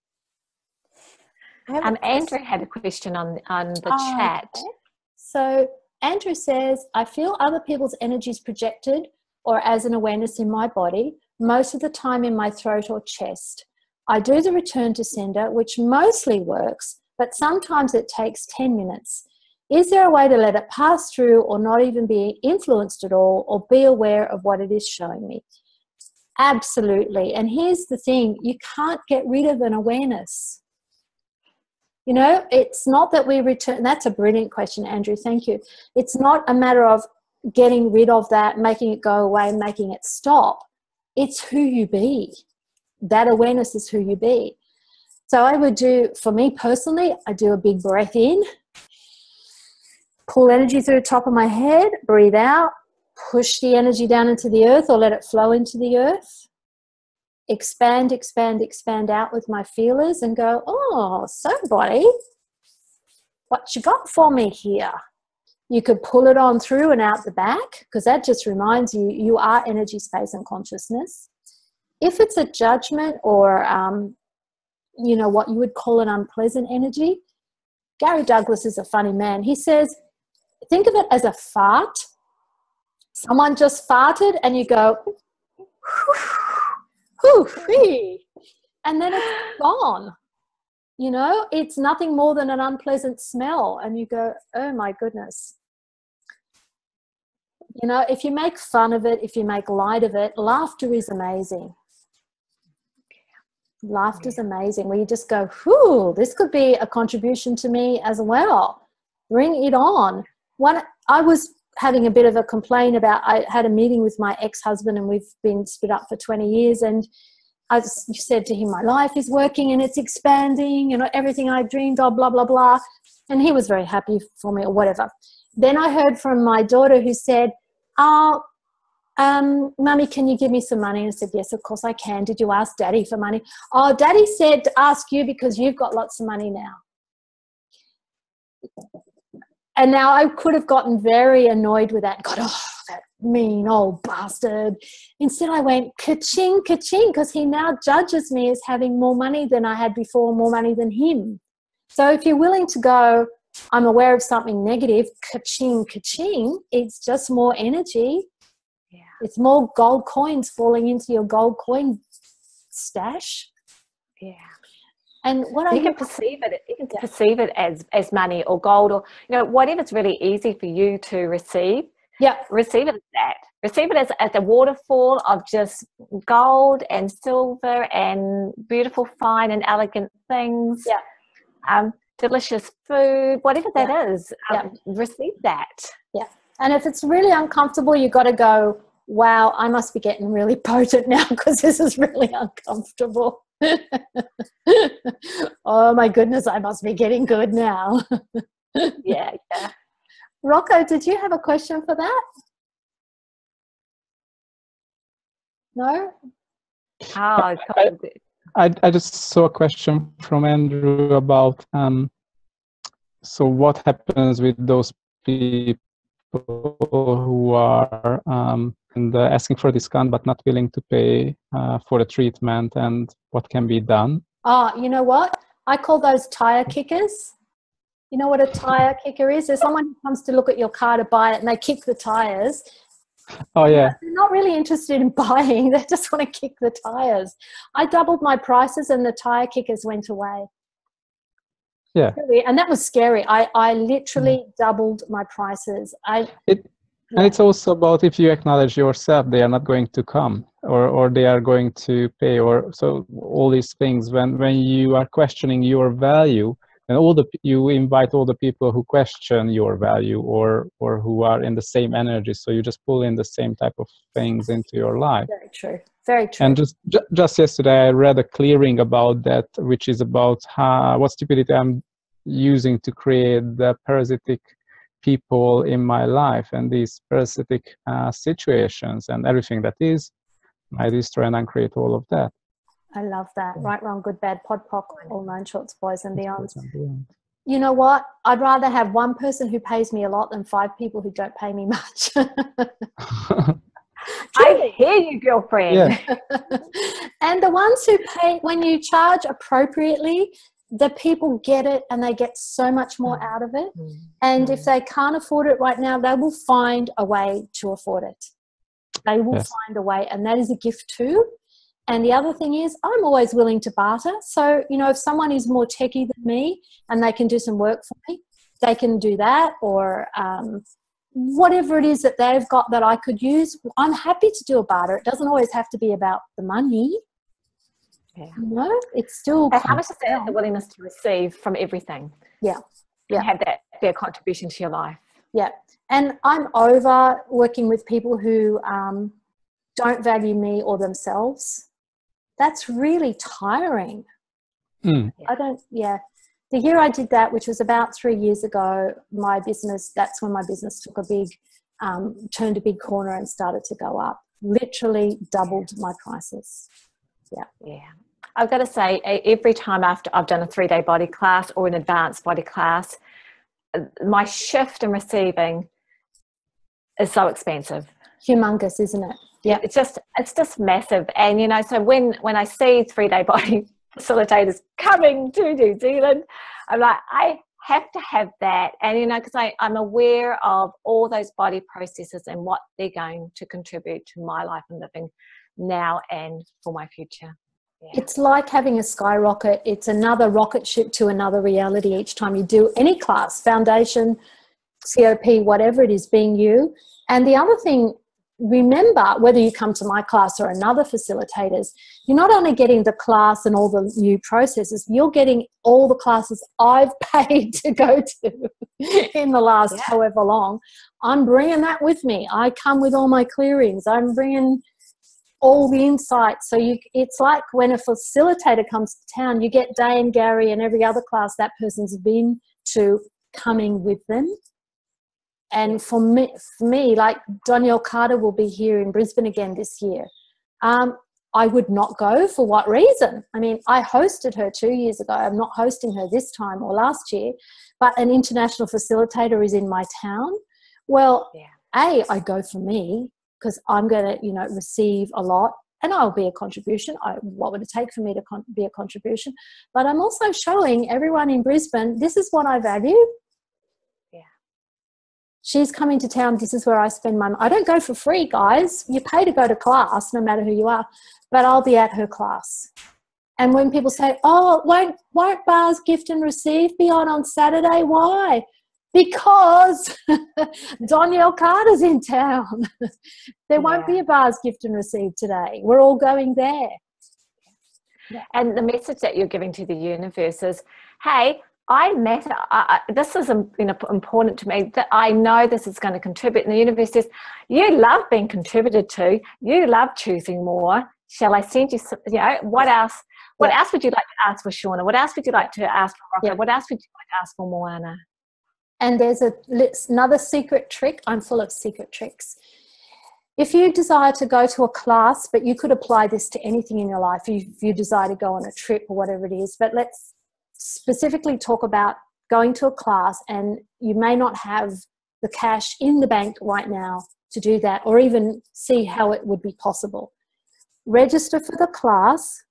I have a Um, Andrew question. had a question on, on the Oh, chat. okay. So Andrew says, I feel other people's energies projected or as an awareness in my body, most of the time in my throat or chest. I do the return to sender, which mostly works, but sometimes it takes ten minutes. Is there a way to let it pass through or not even be influenced at all, or be aware of what it is showing me? Absolutely. And here's the thing, you can't get rid of an awareness. You know, it's not that we return. That's a brilliant question, Andrew. Thank you. It's not a matter of getting rid of that, making it go away, making it stop. It's who you be. That awareness is who you be. So I would do, for me personally, I do a big breath in, pull energy through the top of my head, breathe out, push the energy down into the earth or let it flow into the earth. Expand, expand, expand out with my feelers and go, oh, so body, what you got for me here? You could pull it on through and out the back, because that just reminds you, you are energy, space, and consciousness. If it's a judgment or, um, you know, what you would call an unpleasant energy, Gary Douglas is a funny man. He says, think of it as a fart. Someone just farted and you go, whew, whew, and then it's gone. You know, it's nothing more than an unpleasant smell, and you go, oh my goodness. You know, if you make fun of it, if you make light of it, laughter is amazing. Laughter is amazing, where you just go, whew, this could be a contribution to me as well. Bring it on. One, I was having a bit of a complaint about, I had a meeting with my ex-husband and we've been split up for twenty years, and I said to him, my life is working and it's expanding, you know, everything I dreamed of, blah, blah, blah. And he was very happy for me or whatever. Then I heard from my daughter who said, oh, um, Mummy, can you give me some money? And I said, yes, of course I can. Did you ask Daddy for money? Oh, Daddy said to ask you because you've got lots of money now. And now I could have gotten very annoyed with that. God, oh, that mean old bastard. Instead I went ka-ching, ka-ching, because he now judges me as having more money than I had before, more money than him. So if you're willing to go, I'm aware of something negative, ka-ching, ka-ching, it's just more energy. Yeah. It's more gold coins falling into your gold coin stash. Yeah. And what you I can perceive it, you can yeah. perceive it as, as money or gold, or, you know, whatever's really easy for you to receive. Yeah. Receive it as that. Receive it as, as a waterfall of just gold and silver and beautiful, fine and elegant things. Yeah. Um, delicious food, whatever that yeah. is, um, yeah. receive that. Yeah. And if it's really uncomfortable, you've got to go, wow, I must be getting really potent now because this is really uncomfortable. Oh my goodness, I must be getting good now. yeah, yeah. Rocco, did you have a question for that? No? Oh, I, I, I just saw a question from Andrew about um, so what happens with those people who are um, and, uh, asking for a discount but not willing to pay uh, for the treatment, and what can be done? Oh, you know what? I call those tire kickers. You know what a tire kicker is? There's someone who comes to look at your car to buy it and they kick the tires. Oh, yeah. They're not really interested in buying. They just want to kick the tires. I doubled my prices and the tire kickers went away. Yeah. And that was scary. I, I literally yeah. doubled my prices. I, it, yeah. And it's also about if you acknowledge yourself, they are not going to come or, or they are going to pay. Or so all these things, when, when you are questioning your value, and all the you invite all the people who question your value or or who are in the same energy, so you just pull in the same type of things into your life. Very true. Very true. And just ju just yesterday, I read a clearing about that, which is about how, what stupidity I'm using to create the parasitic people in my life, and these parasitic uh, situations and everything that is, I destroy and uncreate all of that. I love that. Right, wrong, good, bad, pod, poc, all nine shorts, boys and beyonds. You know what? I'd rather have one person who pays me a lot than five people who don't pay me much. I hear you, girlfriend. Yeah. And the ones who pay, when you charge appropriately, the people get it and they get so much more out of it. Mm. And mm. if they can't afford it right now, they will find a way to afford it. They will yes. find a way, and that is a gift too. And the other thing is, I'm always willing to barter. So, you know, if someone is more techie than me and they can do some work for me, they can do that, or um, whatever it is that they've got that I could use, I'm happy to do a barter. It doesn't always have to be about the money. Yeah. You know, it's still... So how much is that, the willingness to receive from everything? Yeah. Yeah. And have that be a contribution to your life. Yeah. And I'm over working with people who um, don't value me or themselves. That's really tiring. Mm. I don't, yeah. The year I did that, which was about three years ago, my business, that's when my business took a big, um, turned a big corner and started to go up. Literally doubled my prices. Yeah. Yeah. I've got to say, every time after I've done a three-day body class or an advanced body class, my shift in receiving is so expensive. Humongous, isn't it? Yeah, it's just it's just massive. And you know, so when when I see three-day body facilitators coming to New Zealand, I'm like, I have to have that. And you know, because I I'm aware of all those body processes and what they're going to contribute to my life and living now and for my future. Yeah. It's like having a skyrocket. It's another rocket ship to another reality each time you do any class, foundation, C O P, whatever it is, being you. And the other thing, remember, whether you come to my class or another facilitator's, you're not only getting the class and all the new processes, you're getting all the classes I've paid to go to in the last yeah. however long. I'm bringing that with me. I come with all my clearings. I'm bringing all the insights. So you, it's like when a facilitator comes to town, you get Day and Gary and every other class that person's been to coming with them. And for me, for me, like Danielle Carter will be here in Brisbane again this year. Um, I would not go. For what reason? I mean, I hosted her two years ago. I'm not hosting her this time or last year. but an international facilitator is in my town. Well, Yeah. A, I go for me because I'm going to, you know, receive a lot and I'll be a contribution. I, what would it take for me to con- be a contribution? But I'm also showing everyone in Brisbane, this is what I value. Yeah. She's coming to town. This is where I spend my money. I don't go for free, guys. You pay to go to class, no matter who you are, but I'll be at her class. And when people say, oh, won't, won't bars gift and receive be on on Saturday? Why? Because Danielle Carter's in town. There won't Yeah. be a bars gift and receive today. We're all going there. And the message that you're giving to the universe is, hey, I matter. I, I, this is um, you know, important to me. That I know this is going to contribute. And the universe says, you love being contributed to. You love choosing more. Shall I send you, some, you know, what else? What Yeah. else would you like to ask for Shauna? What else would you like to ask for Rocker? Yeah. What else would you like to ask for Moana? And there's a, another secret trick. I'm full of secret tricks. If you desire to go to a class, but you could apply this to anything in your life, if you desire to go on a trip or whatever it is, but let's specifically talk about going to a class, and you may not have the cash in the bank right now to do that, or even see how it would be possible. Register for the class.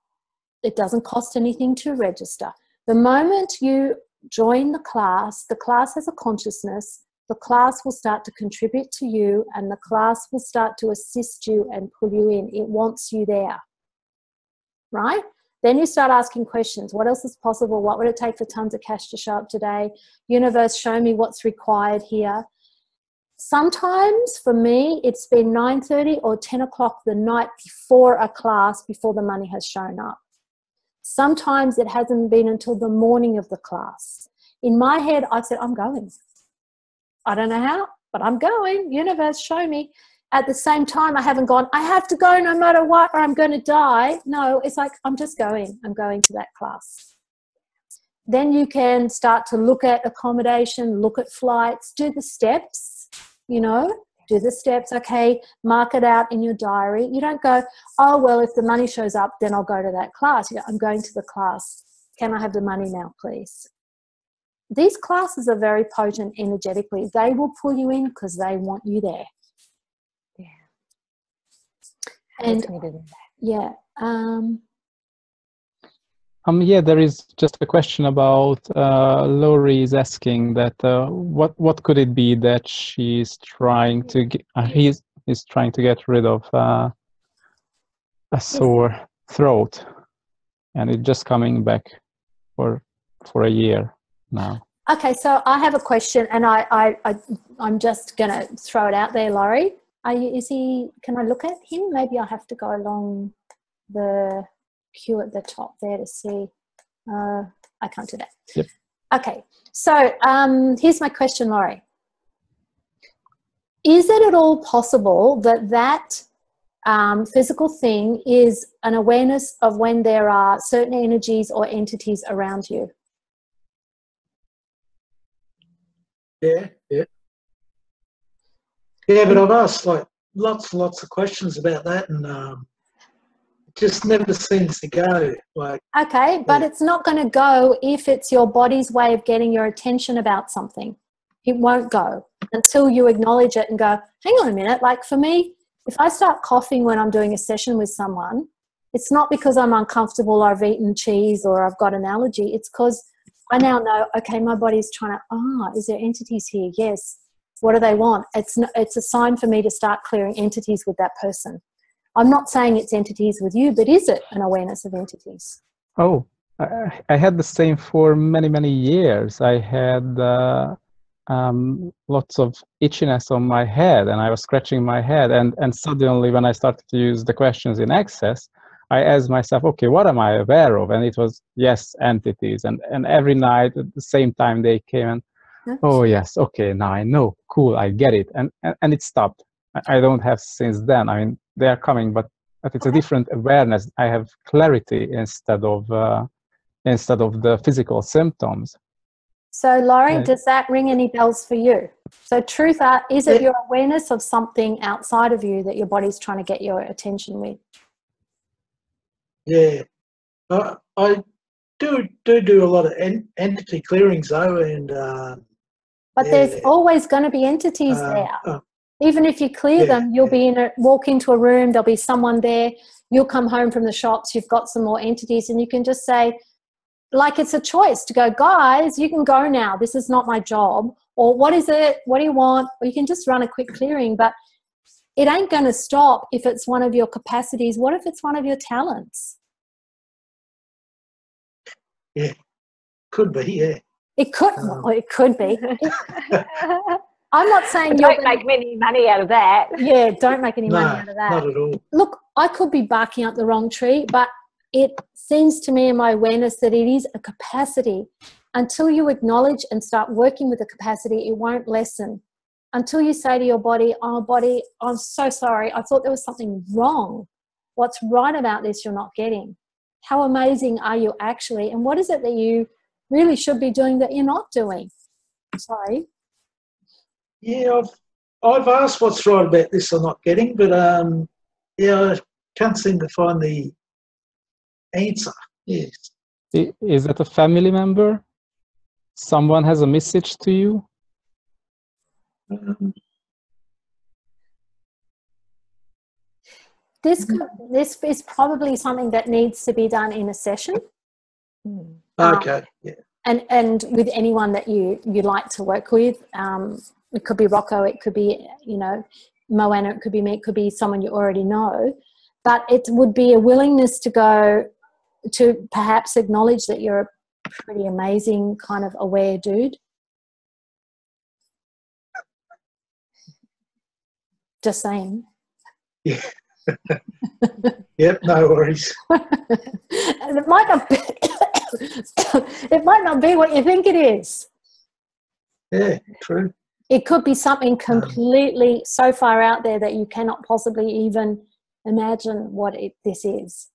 It doesn't cost anything to register. The moment you join the class, the class has a consciousness. The class will start to contribute to you, and the class will start to assist you and pull you in. It wants you there, right? Then you start asking questions. What else is possible? What would it take for tons of cash to show up today? Universe, show me what's required here. Sometimes for me, it's been nine thirty or ten o'clock the night before a class, before the money has shown up. Sometimes it hasn't been until the morning of the class. In my head, I said, I'm going. I don't know how, but I'm going. Universe, show me. At the same time, I haven't gone, I have to go no matter what or I'm going to die. No, it's like, I'm just going. I'm going to that class. Then you can start to look at accommodation, look at flights, do the steps, you know, do the steps. Okay, mark it out in your diary. You don't go, oh, well, if the money shows up, then I'll go to that class. You go, I'm going to the class. Can I have the money now, please? These classes are very potent energetically. They will pull you in because they want you there. Yeah. And yeah. Um, Um, yeah, there is just a question about uh, Laurie is asking that uh, what what could it be that she's trying to get, uh, he's is trying to get rid of uh, a sore throat, and it's just coming back for for a year now. Okay, so I have a question, and I, I, I I'm just gonna throw it out there, Laurie. Are you, is he? Can I look at him? Maybe I'll have to go along the queue at the top there to see. Uh, I can't do that. Yep. Okay, so um, here's my question, Laurie. Is it at all possible that that um, physical thing is an awareness of when there are certain energies or entities around you? Yeah, yeah. Yeah, but I've asked like lots and lots of questions about that, and um, it just never seems to go. Like, okay, but yeah. it's not going to go if it's your body's way of getting your attention about something. It won't go until you acknowledge it and go, hang on a minute. Like for me, if I start coughing when I'm doing a session with someone, it's not because I'm uncomfortable or I've eaten cheese or I've got an allergy. It's because I now know, okay, my body's trying to, ah, oh, is there entities here? Yes. What do they want? It's, no, it's a sign for me to start clearing entities with that person. I'm not saying it's entities with you, but is it an awareness of entities? Oh, I, I had the same for many, many years. I had uh, um, lots of itchiness on my head, and I was scratching my head. And, and suddenly, when I started to use the questions in Access, I asked myself, okay, what am I aware of? And it was, yes, entities. And, and every night at the same time they came and, oh, yes, okay, now I know. Cool, I get it. And, and, and it stopped. I don't have since then. I mean, they are coming, but, but it's Okay. a different awareness. I have clarity instead of, uh, instead of the physical symptoms. So, Laurie, Yeah. does that ring any bells for you? So, truth, are, is it your awareness of something outside of you that your body's trying to get your attention with? Yeah, I, I do do do a lot of en- entity clearings though, and uh, But yeah, there's always going to be entities uh, there. uh, Even if you clear yeah, them, you'll yeah. be in a walk into a room, there'll be someone there, you'll come home from the shops, you've got some more entities, and you can just say, like it's a choice to go, guys, you can go now, this is not my job, or what is it, what do you want, or you can just run a quick clearing. But it ain't going to stop if it's one of your capacities. What if it's one of your talents? Yeah, could be, yeah. It could, Um, well, it could be. I'm not saying Don't you're make any money out of that. Yeah, don't make any no, money out of that. not at all. Look, I could be barking up the wrong tree, but it seems to me in my awareness that it is a capacity. Until you acknowledge and start working with the capacity, it won't lessen. Until you say to your body, oh, body, I'm so sorry. I thought there was something wrong. What's right about this you're not getting? How amazing are you actually? And what is it that you really should be doing that you're not doing? Sorry. Yeah, I've I've asked what's right about this I'm not getting, but um, yeah, I can't seem to find the answer. Yes. I- Is that a family member? Someone has a message to you? Um, This, could, this is probably something that needs to be done in a session. okay. Yeah. And, and with anyone that you, you like to work with. Um, it could be Rocco, it could be, you know, Moana, it could be me, it could be someone you already know. But it would be a willingness to go to perhaps acknowledge that you're a pretty amazing kind of aware dude. Just saying. Yeah. Yep, no worries. And it might not be it might not be what you think it is. Yeah, true. It could be something completely so far out there that you cannot possibly even imagine what it, this is.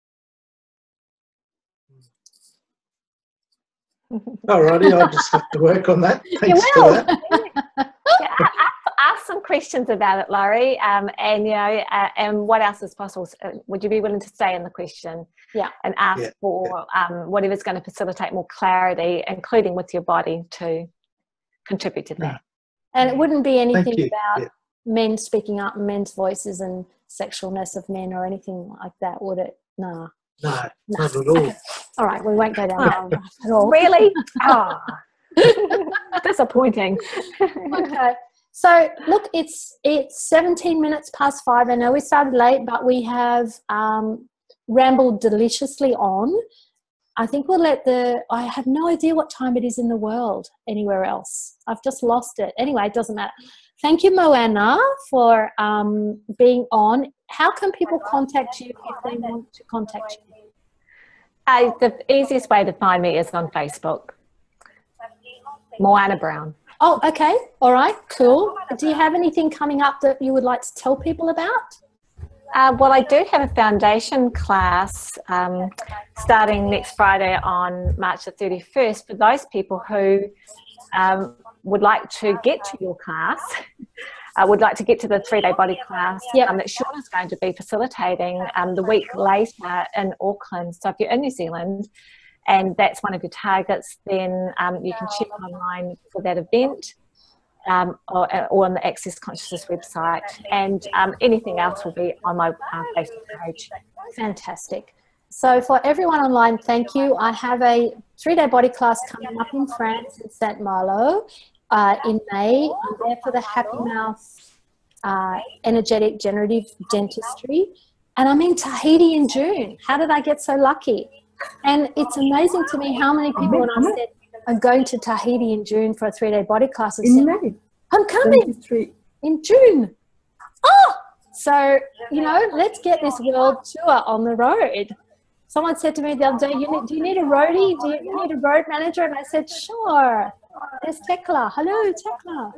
Alrighty, I'll just have to work on that. You Thanks will. for that. Yeah, ask, ask some questions about it, Laurie, um, and you know, uh, and what else is possible? Uh, Would you be willing to stay in the question? Yeah. And ask Yeah, for um, whatever's going to facilitate more clarity, including with your body, to contribute to that. And it wouldn't be anything you. about Yeah. men speaking up, men's voices and sexualness of men or anything like that, would it? No. No, No. not at all. All right, we won't go down that road at all. Really? Ah, disappointing. Okay. So look, it's it's seventeen minutes past five. I know we started late, but we have um, rambled deliciously on. I think we'll let the, I have no idea what time it is in the world anywhere else. I've just lost it. Anyway, it doesn't matter. Thank you, Moana, for um, being on. How can people contact you if they want to contact you? Uh, the easiest way to find me is on Facebook. Moana Brown. Oh, okay. All right, cool. Do you have anything coming up that you would like to tell people about? Uh, well, I do have a foundation class um, starting next Friday on March the thirty-first for those people who um, would like to get to your class, uh, would like to get to the three-day body class Yep. um, that Shauna's going to be facilitating um, the week later in Auckland. So if you're in New Zealand and that's one of your targets, then um, you can check online for that event. Um, or, or on the Access Consciousness website, and um, anything else will be on my uh, Facebook page. Fantastic. So for everyone online, thank you. I have a three-day body class coming up in France in Saint Malo uh, in May. I'm there for the Happy Mouth uh, Energetic Generative Dentistry. And I'm in Tahiti in June. How did I get so lucky? And it's amazing to me how many people, when I said, I'm going to Tahiti in June for a three-day body class, and In said, May, I'm coming twenty-three. in June. Oh, so, you know, let's get this world tour on the road. Someone said to me the other day, you need, do you need a roadie? Do you need a road manager? And I said, sure. There's Tekla. Hello, Tekla.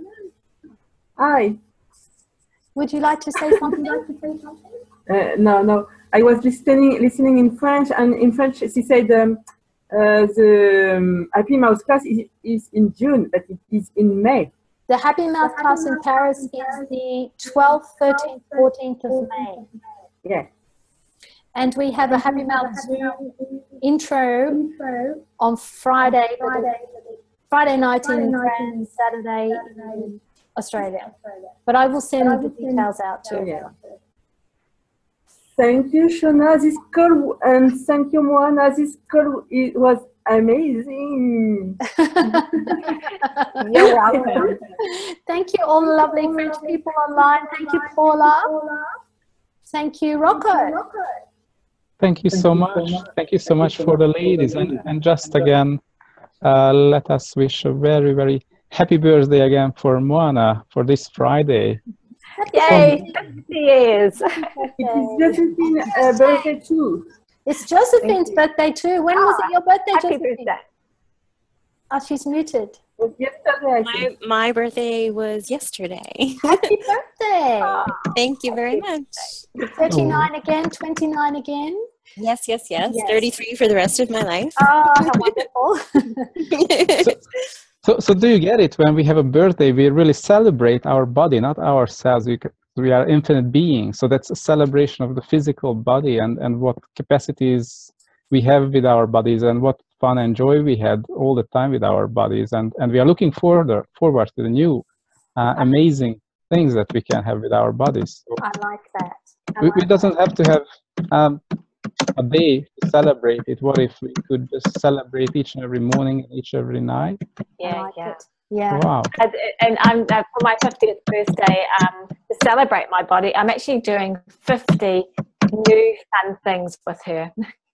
Hi. Would you like to say something? Uh, no, no. I was listening, listening in French, and in French she said um, uh, the um, Happy Mouse class is, is in June, but it is in May. The Happy Mouth class in Paris is the twelfth, thirteenth, fourteenth of May. Yeah. And we have a Happy Mouth Zoom intro on Friday, Friday, Friday night in France, Saturday in Australia. But I will send the details out too. Yeah. Thank you, Shauna. This call, and thank you, Moana. This call, it was amazing. You're welcome. Thank you, all the lovely French people online. Thank you, Paula. Thank you, Rocco. Thank you so much. Thank you so much for the ladies. And, and just again, uh, let us wish a very, very happy birthday again for Moana for this Friday. Yay, fifty years. It is Josephine's uh, birthday too. It's Josephine's birthday too. When was it your birthday, Happy Josephine? birthday. Oh, she's muted. It was yesterday, I My, think. my birthday was yesterday. Happy birthday. Thank you very much. thirty-nine again, twenty-nine again. Yes, yes, yes, Yes. thirty-three for the rest of my life. Oh, how wonderful. So, so do you get it? When we have a birthday, we really celebrate our body, not ourselves. We, c- we are infinite beings. So that's a celebration of the physical body and, and what capacities we have with our bodies and what fun and joy we had all the time with our bodies. And, and we are looking forward, forward to the new uh, amazing things that we can have with our bodies. So I like that. I we, like we doesn't have to have um, a day to celebrate it. What if we could just celebrate each and every morning and each every night? I Yeah, like yeah. it. Yeah. Wow. And, and I'm uh, for my fiftieth birthday, um, to celebrate my body, I'm actually doing fifty new fun things with her.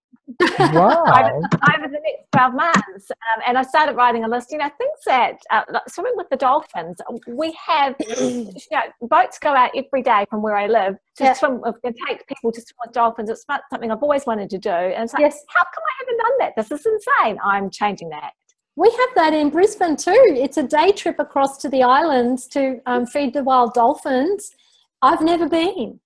Wow. Over the next twelve months, um, and I started writing a list. You know, things that uh, like swimming with the dolphins. We have, you know, boats go out every day from where I live to Yeah. swim with, and take people to swim with dolphins. It's not something I've always wanted to do, and it's like, Yes. how come I haven't done that? This is insane. I'm changing that. We have that in Brisbane too. It's a day trip across to the islands to um, feed the wild dolphins. I've never been.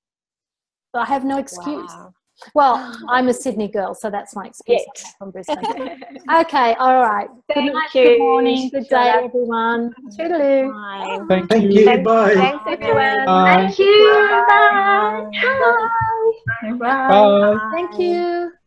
I have no excuse. Wow. Well, I'm a Sydney girl, so that's my excuse. Yes. I'm from Brisbane. Okay, all right. Good Thank night, you, good morning, good day, Shauna. everyone. Toodaloo. Bye. Thank, Thank you. you. Bye. Thanks, everyone. Bye. Thank you. Bye. Bye. Bye. Thank you.